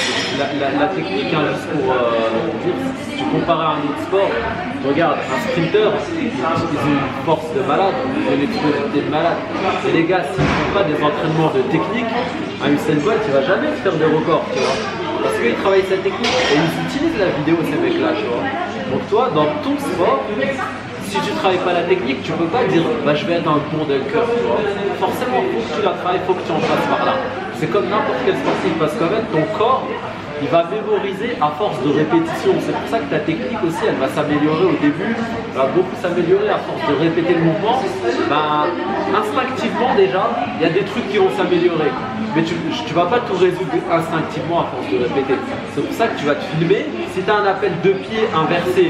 La technique, hein, juste pour dire, si tu compares à un autre sport, regarde, un sprinter, ils ont une force de malade, ils ont une explosivité de malade. Et les gars, s'ils ne font pas des entraînements de technique, un Usain Bolt, il ne va jamais faire des records, tu vois. Parce qu'ils travaillent sa technique et ils utilisent la vidéo, ces mecs-là, tu vois. Donc toi, dans ton sport, si tu ne travailles pas la technique, tu ne peux pas dire bah, je vais être un bon dunker, tu vois. Forcément, il faut que tu la travailles, il faut que tu en passes par là. C'est comme n'importe quel sportif, parce qu'en fait, ton corps, il va mémoriser à force de répétition. C'est pour ça que ta technique aussi, elle va s'améliorer au début, elle va beaucoup s'améliorer à force de répéter le mouvement. Ben, instinctivement déjà, il y a des trucs qui vont s'améliorer. Mais tu ne vas pas tout résoudre instinctivement à force de répéter. C'est pour ça que tu vas te filmer. Si tu as un appel de pied inversé,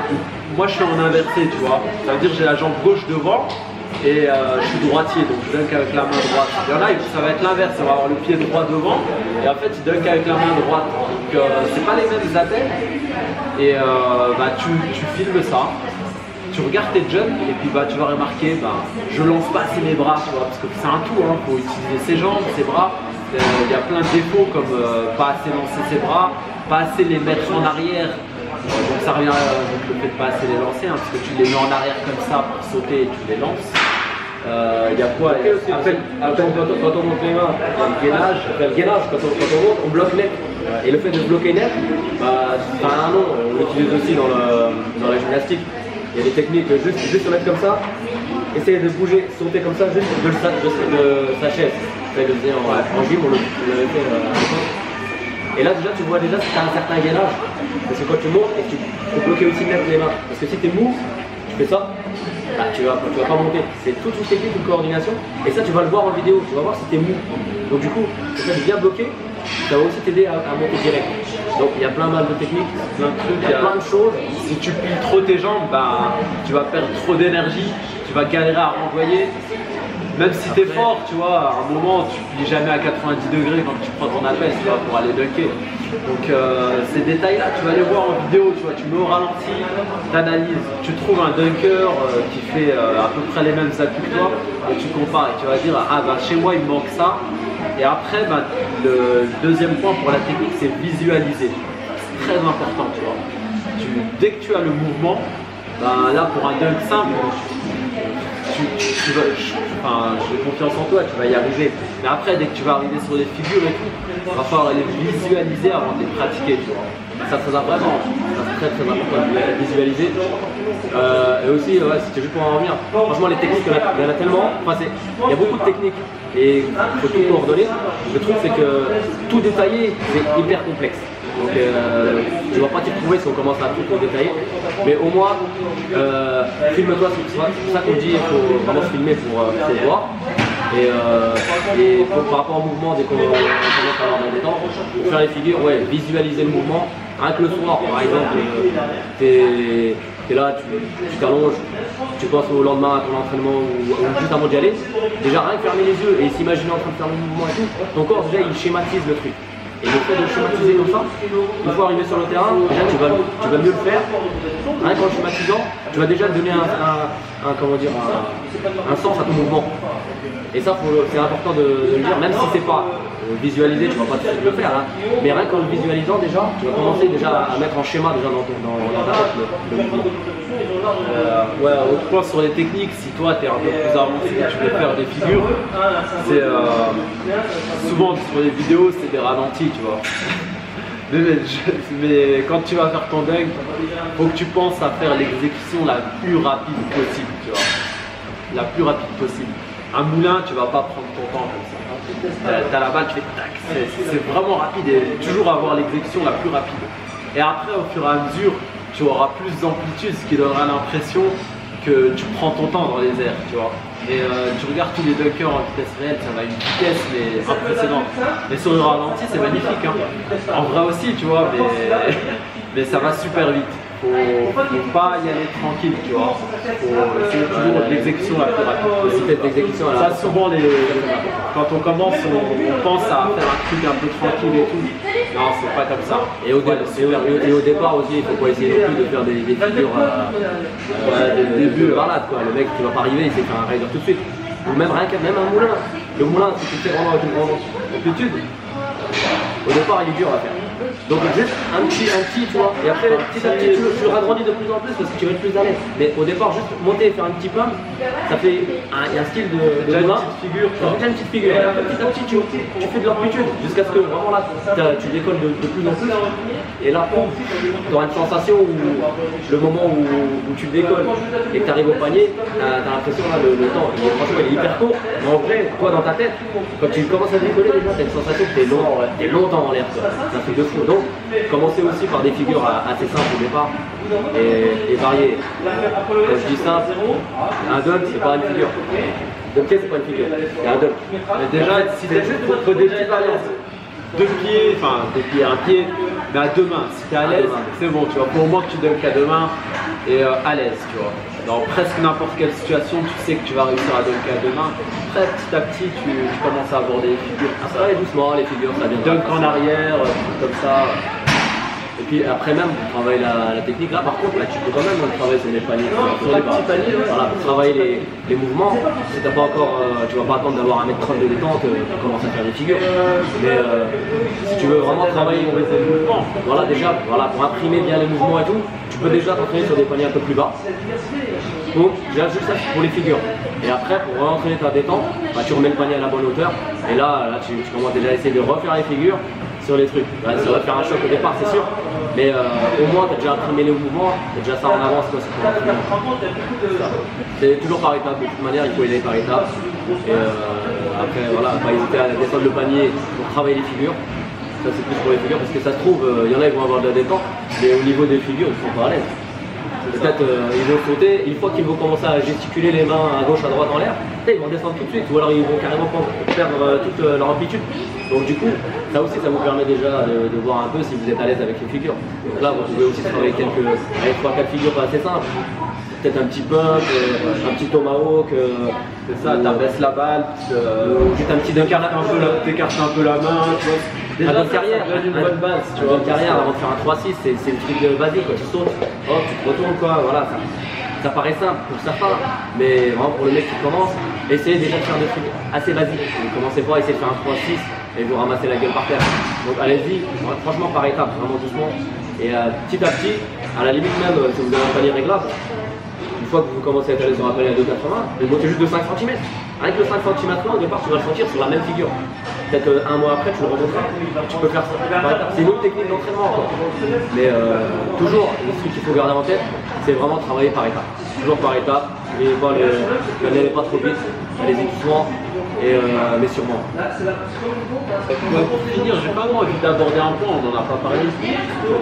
moi je suis en inversé, tu vois. Ça veut dire que j'ai la jambe gauche devant. Et je suis droitier, donc je dunk avec la main droite. Il y en a, ça va être l'inverse, on va avoir le pied droit devant, et en fait, il dunk avec la main droite. Donc, c'est pas les mêmes appels. Et bah, tu filmes ça, tu regardes tes jumps, et puis bah, tu vas remarquer, bah, je lance pas assez mes bras, tu vois, parce que c'est un tout, hein, faut utiliser ses jambes, ses bras. Il y a plein de défauts, comme pas assez lancer ses bras, pas assez les mettre en arrière. Donc ça revient donc le fait de pas assez les lancer, hein, parce que tu les mets en arrière comme ça pour sauter et tu les lances. Il y a quoi Après, quand on monte les mains, il y a le gainage, quand on monte, on bloque net. Et le fait de bloquer net, bah, ça a un nom, on l'utilise aussi dans la gymnastique. Il y a des techniques, juste se mettre comme ça, essayer de bouger, sauter comme ça, juste de sa chaise. Ça le faisait en gym, on l'avait fait à l'époque. Et là déjà tu vois déjà si tu as un certain gainage, parce que quand tu montes et que tu peux bloquer aussi net les mains, parce que si tu es mou, tu fais ça, bah, tu vas pas monter. C'est toute une technique de coordination, et ça tu vas le voir en vidéo, tu vas voir si tu es mou. Donc du coup, le fait de bien bloquer, ça va aussi t'aider à monter direct. Donc il y a plein mal de techniques, plein de trucs, il y a plein de choses. Si tu plies trop tes jambes, bah, tu vas perdre trop d'énergie, tu vas galérer à renvoyer. Même si tu es fort, tu vois, à un moment, tu plies jamais à 90 degrés quand tu prends ton appel, tu vois, pour aller dunker. Donc ces détails-là, tu vas les voir en vidéo, tu vois, tu mets au ralenti, tu analyses, tu trouves un dunker qui fait à peu près les mêmes appuis que toi, et tu compares, et tu vas dire, ah bah chez moi il me manque ça. Et après, bah, le deuxième point pour la technique, c'est visualiser. C'est très important, tu vois. Dès que tu as le mouvement, bah, là pour un dunk simple, j'ai confiance en toi, tu vas y arriver. Mais après, dès que tu vas arriver sur les figures et tout, il va falloir les visualiser avant de les pratiquer, tu vois. Ça très important, c'est très important de les visualiser. Et aussi, ouais, si tu veux pour en revenir, franchement les techniques, il y en a tellement, enfin, il y a beaucoup de techniques et il faut tout coordonner. Le truc c'est que tout détailler, c'est hyper complexe. Donc tu vas pas t'y trouver si on commence à tout détailler, mais au moins filme-toi, c'est pour ça qu'on dit qu'il faut vraiment se filmer pour voir. Et par rapport au mouvement, dès qu'on commence à avoir des temps, pour faire les figures, ouais, visualiser le mouvement. Rien que le soir, par exemple, t'es là, tu t'allonges, tu penses au lendemain à ton entraînement ou juste avant d'y aller. Déjà rien que fermer les yeux et s'imaginer en train de faire le mouvement et tout, ton corps déjà il schématise le truc. Et le fait de schématiser comme ça, une fois arrivé sur le terrain, déjà tu vas mieux le faire. Rien qu'en schématisant, tu vas déjà donner un sens à ton mouvement. Et ça, c'est important de le dire, même si c'est pas visualisé, tu vas pas tout de suite le faire, hein. Mais rien qu'en le visualisant déjà, tu vas commencer déjà à mettre en schéma déjà dans ta tête le mouvement. Ouais, autre point sur les techniques, si toi tu es un peu plus avancé et tu veux faire des figures, c'est souvent sur les vidéos c'est des ralentis, tu vois. Mais quand tu vas faire ton dunk, faut que tu penses à faire l'exécution la plus rapide possible, tu vois. La plus rapide possible. Un moulin, tu vas pas prendre ton temps comme ça. T'as la balle, tu fais tac, c'est vraiment rapide et toujours avoir l'exécution la plus rapide. Et après, au fur et à mesure, tu auras plus d'amplitude, ce qui donnera l'impression que tu prends ton temps dans les airs, tu vois. Et tu regardes tous les dunkers en vitesse réelle, ça va à une vitesse mais impressionnante. Mais sur le ralenti, c'est magnifique, hein. En vrai aussi, tu vois, mais ça va super vite. Faut pas y aller tranquille, tu vois. Faut essayer toujours l'exécution la plus rapide. Ça, souvent, quand on commence, on pense à faire un truc un peu tranquille et tout. Non, c'est pas comme ça. Et au départ aussi, il faut pas essayer non plus de faire des figures début malades, quoi. Le mec qui va pas arriver, il sait faire un rider tout de suite. ou même rien même un moulin. Le moulin, si tu le fais vraiment avec une grande amplitude, au départ il est dur à faire. Donc juste un petit, tu vois, et après petit à petit tu le ragrandis de plus en plus parce que tu vas être plus à l'aise. Mais au départ juste monter et faire un petit pump, ça fait il y a un style de main, figure, déjà une petite figure. Et après, petit à petit tu fais de l'amplitude jusqu'à ce que vraiment là tu décolles de plus en plus. Et là tu auras une sensation où le moment où tu décolles et que tu arrives au panier, tu as l'impression là le temps, franchement il est hyper court. Mais en vrai, toi dans ta tête, quand tu commences à décoller déjà, tu as une sensation que tu es longtemps en l'air. C'est un truc de fou. Donc, commencer aussi par des figures assez simples au départ et variées. Quand je dis simple, un dunk, c'est pas une figure. Dunker, c'est pas une figure. C'est un dunk. Mais déjà, si t'es juste faut des petites balances. 2 pieds, enfin 2 pieds, un pied, mais à 2 mains. Si t'es à l'aise, c'est bon, tu vois. Pour au moins que tu dunks à 2 mains et à l'aise, tu vois. Dans presque n'importe quelle situation, tu sais que tu vas réussir à dunker à 2 mains. Après, petit à petit, tu commences à aborder les figures. Ça va doucement, les figures, ça vient. Dunk en arrière, comme ça. Et puis après même, pour travailler la technique, là par contre, là, tu peux quand même travailler sur les paniers. Sur les petits paniers, voilà, pour travailler les mouvements. Si t'as pas encore, tu vas pas attendre d'avoir 1m30 de détente pour commencer à faire des figures. Mais si tu veux vraiment travailler les mouvements, voilà déjà, voilà, pour imprimer bien les mouvements et tout, tu peux déjà t'entraîner sur des paniers un peu plus bas. Donc déjà juste ça pour les figures. Et après pour entraîner ta détente, bah, tu remets le panier à la bonne hauteur. Et là tu commences déjà à essayer de refaire les figures sur les trucs. Là, ça va faire un choc au départ, c'est sûr. Mais au moins tu as déjà imprimé les mouvements, tu as déjà ça en avance quoi, c'est pour l'entraînement. C'est toujours par étapes, de toute manière il faut y aller par étapes. Et après voilà, pas hésiter à descendre le panier pour travailler les figures. Ça c'est plus pour les figures parce que ça se trouve, il y en a qui vont avoir de la détente, mais au niveau des figures ils sont pas à l'aise. Peut-être ils vont sauter, une fois qu'ils vont commencer à gesticuler les mains à gauche, à droite en l'air, ils vont descendre tout de suite, ou alors ils vont carrément perdre toute leur amplitude. Donc du coup, ça aussi ça vous permet déjà de voir un peu si vous êtes à l'aise avec les figures. Donc là vous pouvez aussi travailler avec 3-4 figures assez simples. Peut-être un petit pump, un petit tomahawk, c'est ça, t'abaisses la balle, juste un petit t'écartes un peu la main, tu vois. Déjà, une carrière, une bonne base, tu vois. Une carrière avant de faire un 3-6, c'est le truc basique, quoi. Tu sautes, oh, tu te retournes, quoi, voilà. Ça paraît simple pour certains, mais vraiment pour le mec qui commence, essayez déjà de faire des trucs assez basiques. Ne commencez pas à essayer de faire un 3-6 et vous ramassez la gueule par terre. Donc allez-y, franchement par étapes, vraiment doucement. Et petit à petit, à la limite même, si vous avez un panier réglable, une fois que vous commencez à aller sur un panier à 2,80, vous montez juste de 5 cm. Avec le 5 cm là, au départ, tu vas le sentir sur la même figure. Peut-être un mois après, tu le remonteras. Tu peux faire ça. C'est une autre technique d'entraînement. Mais toujours, le truc qu'il faut garder en tête, c'est vraiment travailler par étapes. Toujours par étapes. N'allez pas trop vite, allez-y doucement, mais sûrement. Pour finir, j'ai pas envie d'aborder un point, on n'en a pas parlé, mais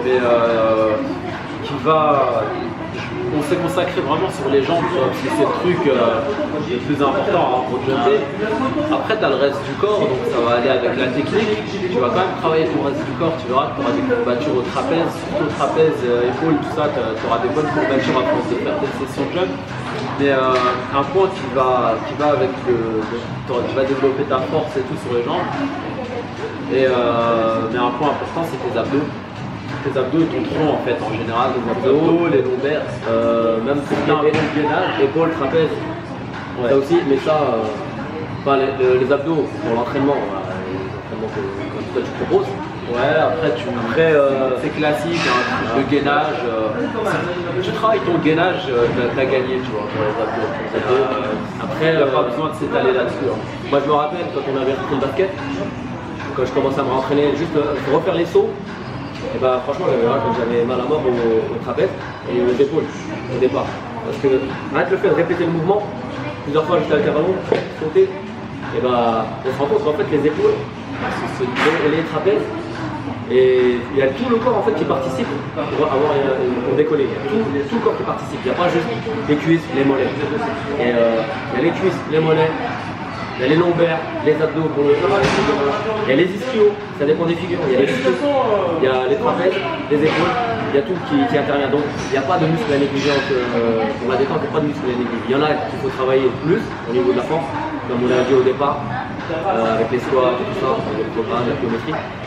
on s'est consacré vraiment sur les jambes, parce que c'est le truc le plus important pour jumper. Après, tu as le reste du corps, donc ça va aller avec la technique. Tu vas quand même travailler ton reste du corps, tu verras que tu auras des courbatures au trapèze, surtout au trapèze, épaules, tout ça, tu auras des bonnes courbatures à force de faire tes sessions de jump. Mais un point qui va avec tu vas développer ta force et tout sur les jambes. Mais un point important, c'est tes abdos. Tes abdos et ton tronc en fait en général, les abdos, les lombaires, même pour le gainage, épaules, trapèze, ouais. Ça aussi, mais ça, les abdos pour l'entraînement, les entraînements que toi tu proposes. Ouais, après c'est classique, hein, le gainage, tu travailles ton gainage, t'as gagné tu vois pour les abdos. Après, il n'y a pas besoin de s'étaler là-dessus. Hein. Moi je me rappelle quand on avait repris le basket, quand je commençais à me rentraîner juste pour refaire les sauts. Et bah franchement j'avais mal à mort au trapèze et aux épaules au départ. Parce que rien que le fait de répéter le mouvement, plusieurs fois juste avec un ballon, sauter, et bah on se rend compte qu'en fait les épaules, les trapèzes, et il y a tout le corps en fait qui participe pour décoller. Il y a tout le corps qui participe, il n'y a pas juste les cuisses, les mollets. Et il y a les cuisses, les mollets. Il y a les lombaires, les abdos pour le travail, il y a les ischios, ça dépend des figures, il y a les ischios, il y a les trapèzes, les épaules, il y a tout qui intervient. Donc il n'y a pas de muscles à négliger pour la détente, il n'y a pas de muscles à négliger. Il y en a qu'il faut travailler plus au niveau de la force, comme on l'a dit au départ, avec les squats, tout ça, le programme, la pliométrie.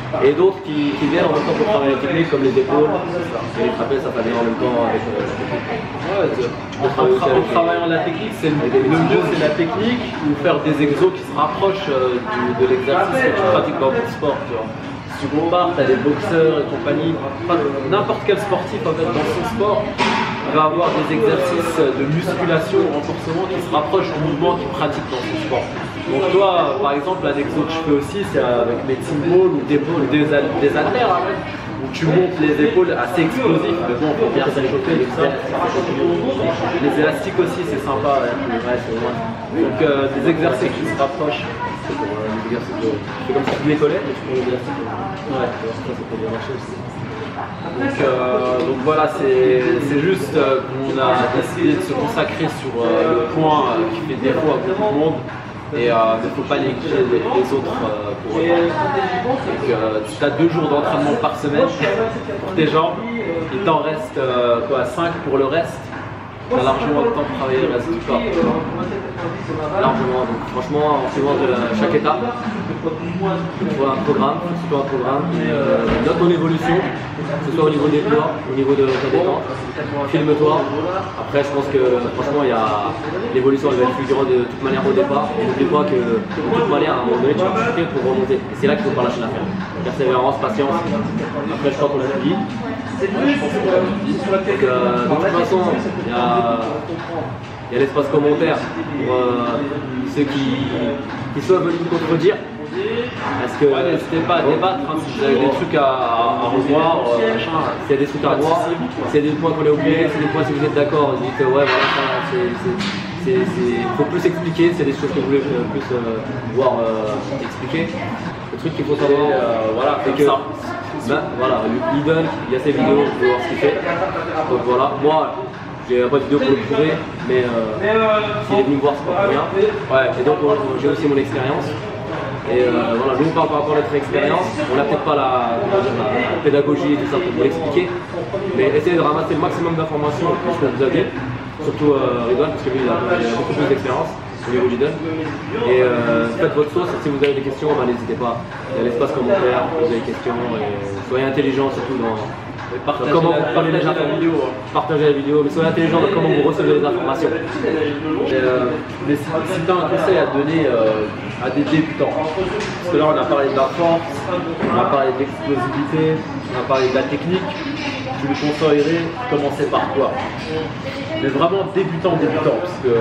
Et d'autres qui viennent en même temps pour travailler la technique, comme les épaules et les trapèzes, ça va bien en même temps avec la technique. En travaillant la technique, le mieux c'est la technique ou faire des exos qui se rapprochent de l'exercice que tu pratiques dans ton sport. Tu vois. Si tu compares, tu as des boxeurs et compagnie, n'importe quel sportif en fait, dans son sport va avoir des exercices de musculation, renforcement qui se rapprochent du mouvement qu'il pratique dans son sport. Donc toi, par exemple, un exo que je fais aussi, c'est avec mes team balls ou des haltères, hein, où tu montes les épaules assez explosifs, mais bon, il faut bien s'échauffer avec ça. Les élastiques aussi, c'est sympa. Donc des exercices qui se rapprochent. C'est comme si tu m'écollais, mais tu prends les élastiques. Ouais, ça peut bien marcher aussi. Donc voilà, c'est juste qu'on a décidé de se consacrer sur le point qui fait défaut à beaucoup de monde. Et il ne faut pas négliger les autres pour autant. Tu as 2 jours d'entraînement par semaine pour tes jambes, il t'en reste 5 pour le reste. Tu as largement le temps de travailler le reste du corps. Largement, donc franchement, en suivant chaque étape, tu vois un programme, note ton évolution, que ce soit au niveau des poids, au niveau de ta détente, filme-toi. Après, je pense que franchement, l'évolution elle va être fulgurante de toute manière au départ. Et n'oublie pas que de toute manière, à un moment donné, tu vas chuter pour remonter. Et c'est là qu'il ne faut pas lâcher l'affaire. Persévérance, patience. Après, je crois qu'on a tout dit. Donc, de toute façon, il y a l'espace commentaire pour ceux qui souhaitent venir nous contredire. N'hésitez pas à débattre, hein, si vous avez des trucs à revoir, s'il y a des trucs à revoir, s'il y a des points qu'on a oubliés, s'il y a des points si vous êtes d'accord, dites ouais voilà ça il faut plus expliquer, c'est des choses que vous voulez plus voir expliquer. Le truc qu'il faut savoir, c'est que voilà, Lidl, il y a ses vidéos, vous pouvez voir ce qu'il fait. Donc voilà, moi j'ai pas de vidéo pour le prouver, mais s'il est venu me voir c'est pas pour rien. Ouais, et donc j'ai aussi mon expérience. Et voilà, nous on parle par rapport à notre expérience, on n'a peut-être pas la pédagogie et tout ça pour vous l'expliquer, mais essayez de ramasser le maximum d'informations que vous avez, surtout Ridwan parce que lui il a beaucoup plus d'expérience au niveau du dun. Et faites votre sauce, si vous avez des questions, n'hésitez pas, il y a l'espace commentaire, posez des questions, et soyez intelligents surtout dans comment vous prenez les vidéo, partagez la vidéo, mais soyez intelligents dans comment vous recevez les informations. Mais si tu as un conseil à donner à des débutants, parce que là on a parlé de la force, on a parlé de l'explosivité, on a parlé de la technique, tu lui conseillerais de commencer par quoi? Mais vraiment débutant, parce que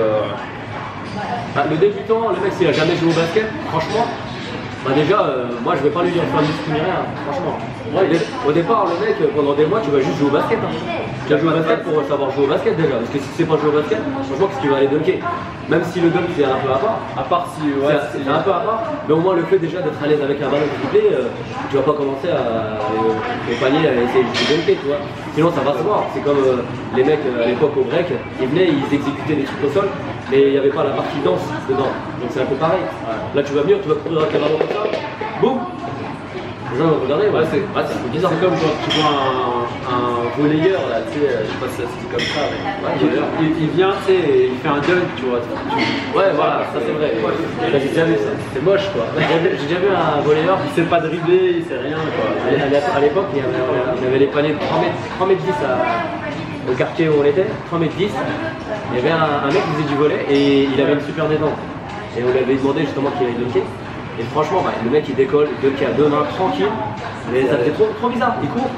le débutant, le mec s'il a jamais joué au basket, franchement, déjà, moi je vais pas lui dire de faire muscu ni rien, franchement. Au départ, le mec, pendant des mois, tu vas juste jouer au basket. Tu vas jouer au basket pour savoir jouer au basket déjà, parce que si tu sais pas jouer au basket, franchement, qu'est-ce que tu vas aller dunker? Même si le dunk c'est un peu à part si c'est un peu à part, mais au moins le fait déjà d'être à l'aise avec un ballon de triplé, tu vas pas commencer au panier à essayer de dunker, tu vois. Sinon ça va se voir, c'est comme les mecs à l'époque au break, ils venaient, ils exécutaient des trucs au sol, mais il n'y avait pas la partie danse dedans, donc c'est un peu pareil. Là tu vas venir, tu vas courir avec un ballon comme ça, boum! Les gens vont regarder, c'est un peu bizarre. C'est comme quand tu vois un volleyeur, là, tu sais, je sais pas si ça se dit comme ça, mais il vient, tu sais, et il fait un dunk, tu vois. Ouais, voilà, ça c'est vrai. J'ai déjà vu ça. C'est moche, quoi. J'ai déjà vu un volleyeur. Il sait pas dribbler, il sait rien, quoi. À l'époque, il y avait les paniers de 3 m 10 au quartier où on était, 3 m 10. Il y avait un mec qui faisait du volley et il avait une super détente. Et on lui avait demandé justement qu'il allait dunker. Et franchement, le mec il décolle, il dunker à 2 mains, tranquille. Mais ça faisait trop bizarre. Il court.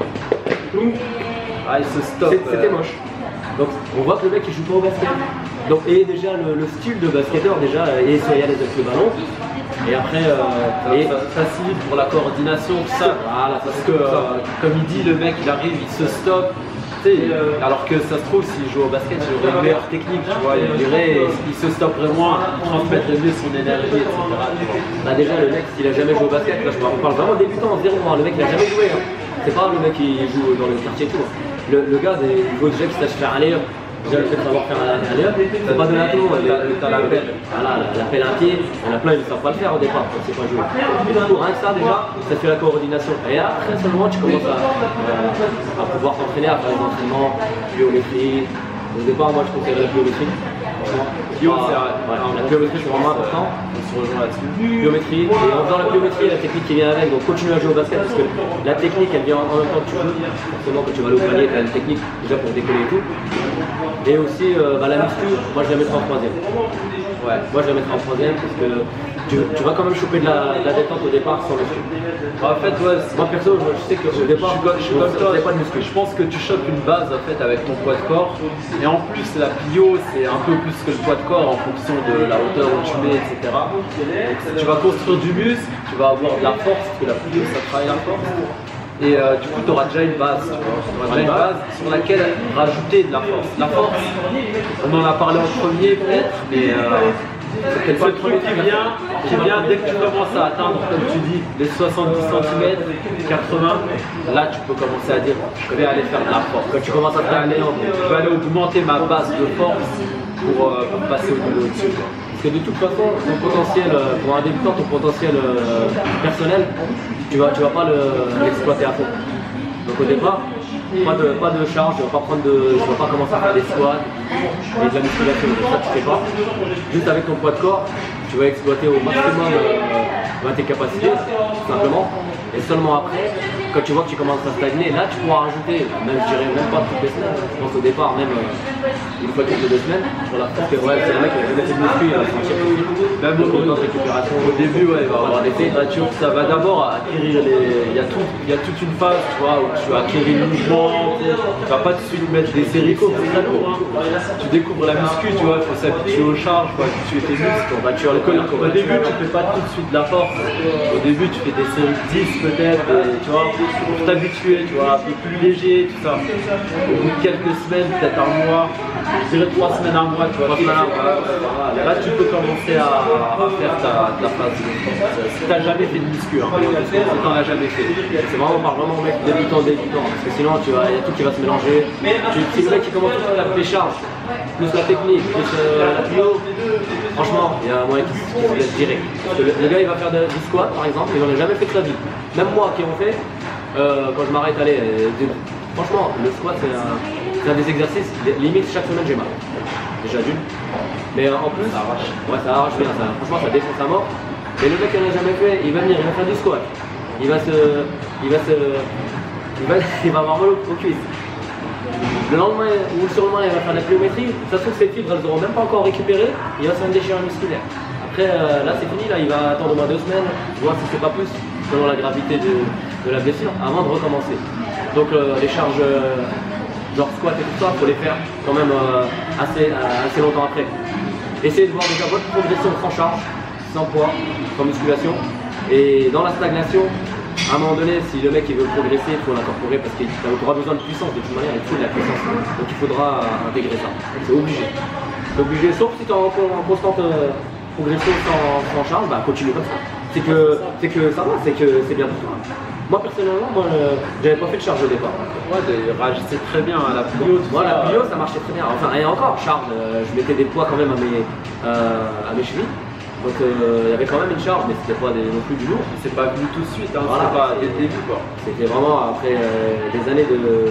Il se stoppe. C'était moche. Donc on voit que le mec il joue pas au basket. Donc, et déjà le style de basketteur, déjà, et soyez à l'aise avec le ballon. Et après, facile pour la coordination, tout ça. Voilà, parce que, comme il dit, le mec il arrive, il se stoppe. Alors que ça se trouve, s'il joue au basket, il aurait une meilleure technique, tu vois, il se stoppe vraiment, il transmettrait mieux son énergie, etc. Déjà, le mec, s'il a jamais joué au basket, là, on parle vraiment débutant, en 0, le mec il a jamais joué. C'est pas le mec qui joue dans le quartier et tout. Le gars, il faut déjà qu'il sache faire aller. Déjà le fait de savoir faire un layup, c'est pas de l'atout, t'as l'appel à pied, il y en a plein ils ne savent pas le faire au départ, on ne sait pas jouer. Pour rien que ça déjà, ça fait la coordination. Et après seulement tu commences à pouvoir t'entraîner, à faire des entraînements, pliométrie. Au départ moi je conseillerais la pliométrie. Bio, c'est vrai. La pliométrie c'est vraiment important. On se rejoint là-dessus. Pliométrie, et en faisant la pliométrie, la technique qui vient avec, donc continue à jouer au basket parce que la technique elle vient en même temps que tu joues. Forcément quand tu vas aller au panier, tu as une technique déjà pour décoller et tout. Et aussi la muscu, moi je la mettrai en troisième. Ouais, moi je la mettrai en troisième parce que tu vas quand même choper de la détente au départ sans muscu. En fait, ouais, Moi perso, je sais que au départ, je suis comme toi, c'est pas de muscu. je pense que tu chopes une base en fait avec ton poids de corps et en plus la plio c'est un peu plus que le poids de corps en fonction de la hauteur où tu mets, etc. Donc, tu vas construire du muscle, tu vas avoir de la force parce que la plio ça travaille la force et du coup tu auras déjà une base, tu auras déjà une base sur laquelle rajouter de la force. La force, on en a parlé en premier peut-être, mais c'est le truc qui vient dès que tu commences à atteindre, comme tu dis, les 70 cm, 80, là tu peux commencer à dire je vais aller faire de la force. Quand tu commences à travailler, Je vais aller augmenter ma base de force pour passer au niveau au-dessus. parce que de toute façon, ton potentiel, pour un débutant, ton potentiel personnel, tu vas pas l'exploiter à fond. Donc au départ, pas de charge, tu vas pas commencer à faire des squats et de la musculation, ça tu fais pas. Juste avec ton poids de corps, tu vas exploiter au maximum tes capacités, tout simplement. Et seulement après, quand tu vois que tu commences à stagner, là tu pourras rajouter, même je dirais même pas toutes les semaines, je pense au départ même une fois toutes les 2 semaines, sur la parce que ouais, c'est un mec qui a jamais fait de muscu, il va se sentir Même de récupération. au début, ouais, il va avoir des contratures. Ça va d'abord acquérir les. Il y a toute une phase, tu vois, où tu vas acquérir le mouvement. Tu vas pas tout de suite mettre des séries courtes, c'est très court. Tu découvres la muscu, tu vois, il faut s'habituer aux charges, il faut habituer tes muscles. Au début, tu fais pas tout de suite de la force. Au début, tu fais des séries 10 peut-être, tu vois, pour t'habituer, tu vois, un peu plus léger, tout ça. Au bout de quelques semaines, peut-être un mois, je dirais 3 semaines, un mois, tu vois, là tu peux commencer à faire ta phase de force. Si t'as jamais fait de muscu, hein, si t'en as jamais fait. C'est vraiment par vraiment mec débutant, parce que sinon il y a tout qui va se mélanger. Si le mec qui commence tout à faire les charges, plus la technique, plus la plio, franchement, il y a un moyen qui se laisse direct. Parce que le gars il va faire du squat par exemple, il n'en a jamais fait de sa vie. Même moi qui en fais, quand je m'arrête, franchement, le squat c'est un des exercices, limite chaque semaine j'ai mal. Déjà d'une. Mais en plus, ça arrache. Ouais, ça arrache bien, franchement ça défonce à mort. Et le mec qui n'en a jamais fait, il va venir, il va faire du squat. Il va avoir mal aux cuisses. Le lendemain ou le surlendemain, il va faire de la pliométrie. Ça se trouve, ses fibres, elles n'auront même pas encore récupéré. Il va se faire une déchirure musculaire. Après, là, c'est fini. Là, il va attendre au moins 2 semaines, voir si c'est pas plus, selon la gravité de la blessure, avant de recommencer. Donc, les charges, genre squat et tout ça, il faut les faire quand même assez longtemps après. Essayez de voir déjà votre progression sans charge, sans poids, sans musculation. Et dans la stagnation, à un moment donné, si le mec il veut progresser, il faut l'incorporer parce qu'il aura besoin de puissance. De toute manière, il faut de la puissance. Donc il faudra intégrer ça. C'est obligé. C'est obligé, sauf si tu es en constante progression sans charge, bah continue comme ça. C'est que ça va, c'est que c'est bien pour toi. Moi personnellement, j'avais pas fait de charge au départ. Ouais, réagissait très bien à la plio. Moi la plio ça marchait très bien. Enfin et encore, charge, je mettais des poids quand même à mes chevilles. Donc il y avait quand même une charge, mais c'était pas non plus du lourd. C'est pas venu tout de suite, hein, voilà, c'est pas dès le début quoi. C'était vraiment après des années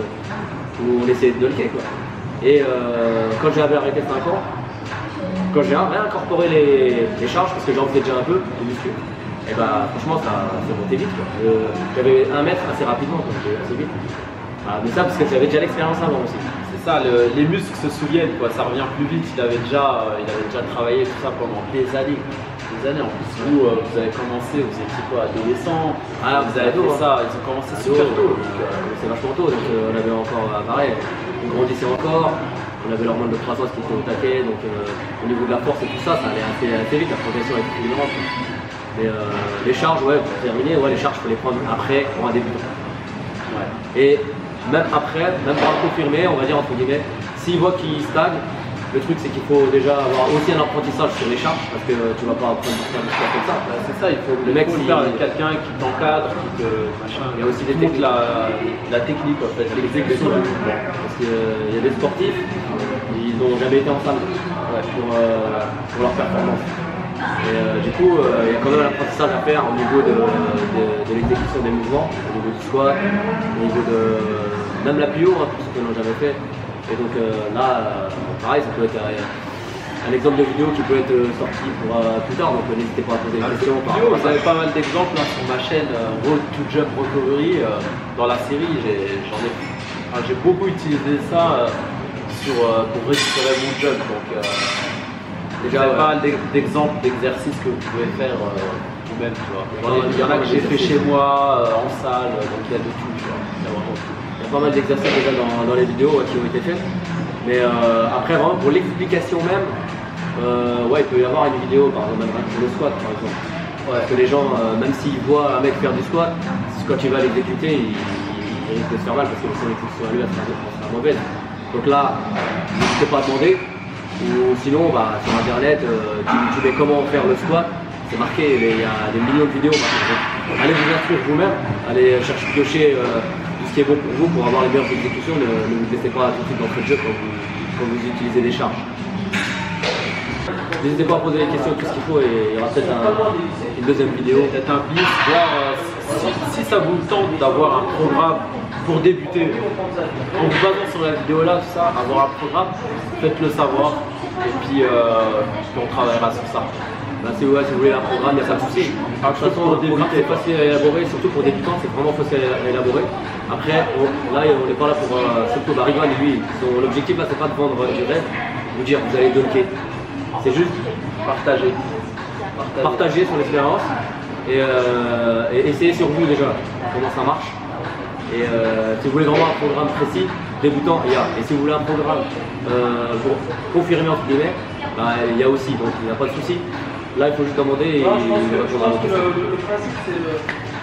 où on essayait de dunker quoi. Et quand j'avais arrêté 5 ans, quand j'ai réincorporé les charges, parce que j'en faisais déjà un peu de muscu, et bah franchement ça montait vite quoi. J'avais 1 mètre assez rapidement, donc assez vite. Voilà, mais ça parce que j'avais déjà l'expérience avant aussi. C'est ça, les muscles se souviennent quoi, ça revient plus vite, il avait déjà travaillé tout ça pendant des années. En plus vous avez commencé, vous étiez quoi, adolescent, vous avez fait ça, ils ont commencé super tôt. C'est vachement tôt, donc on avait encore pareil, on grandissait encore, on avait l'hormone de croissance qui était au taquet, donc au niveau de la force et tout ça, ça allait assez vite, la progression était plus grande. Mais les charges, ouais, pour terminer, les charges, il faut les prendre après pour un débutant. Ouais. Et même après, même pour un confirmé, on va dire entre guillemets, s'il voit qu'il stagne, le truc c'est qu'il faut déjà avoir aussi un apprentissage sur les charges parce que tu vas pas apprendre à faire du sport comme ça. C'est ça, il faut le faire avec quelqu'un qui t'encadre, qui te machin. Il y a aussi des techniques. La technique en fait, l'exécution du mouvement. Parce qu'il y a des sportifs, ils n'ont jamais été en salle pour leur performance. Et du coup, il y a quand même un apprentissage à faire au niveau de l'exécution des mouvements, au niveau du squat, au niveau de même la plio, pour ceux qui n'ont jamais fait. Et donc là, pareil, ça peut être un exemple de vidéo qui peut être sorti pour plus tard, donc n'hésitez pas à poser des questions. Vous avez pas mal d'exemples là, sur ma chaîne Road to Jump Recovery. Dans la série, j'ai beaucoup utilisé ça pour récupérer mon jump. Donc, déjà, pas mal d'exemples d'exercices que vous pouvez faire vous-même. Il y en a que j'ai fait chez moi, en salle, donc il y a de tout. Tu vois. Il y a vraiment tout. Il y a pas mal d'exercices déjà dans les vidéos qui ont été faits. Mais après, vraiment, pour l'explication même, il peut y avoir une vidéo, par exemple, même pour le squat, par exemple. Parce que les gens, même s'ils voient un mec faire du squat, quand il va l'exécuter, il risque de se faire mal parce que son exécution à lui, elle sera mauvaise. Donc là, n'hésitez pas à demander. Ou sinon, sur internet, tu mets comment faire le squat, c'est marqué, il y a des millions de vidéos. Allez vous instruire vous-même, allez chercher, piocher tout ce qui est bon pour vous pour avoir les meilleures exécutions. Ne vous laissez pas tout de suite d'entrée de jeu quand vous utilisez des charges. N'hésitez pas à poser des questions, tout ce qu'il faut, et il y aura peut-être une deuxième vidéo. Peut-être un bis, voir si ça vous tente d'avoir un programme pour débuter. En vous basant sur la vidéo là, tout ça, avoir un programme, faites-le savoir, et puis on travaillera sur ça. Si vous voulez un programme, il n'y a pas de souci. De toute façon, le programme c'est facile à élaborer, surtout pour débutants, c'est vraiment facile à élaborer. Après, là, on n'est pas là pour surtout Rivan et lui. L'objectif là, c'est pas de vendre du rêve, vous dire vous allez dunker. C'est juste partager son expérience et essayer sur vous déjà comment ça marche. Et si vous voulez vraiment un programme précis, débutant, il y a. Et si vous voulez un programme pour confirmer entre guillemets, il y a aussi, donc il n'y a pas de souci. Là, il faut juste demander et il répondra à vos questions. Le principe, c'est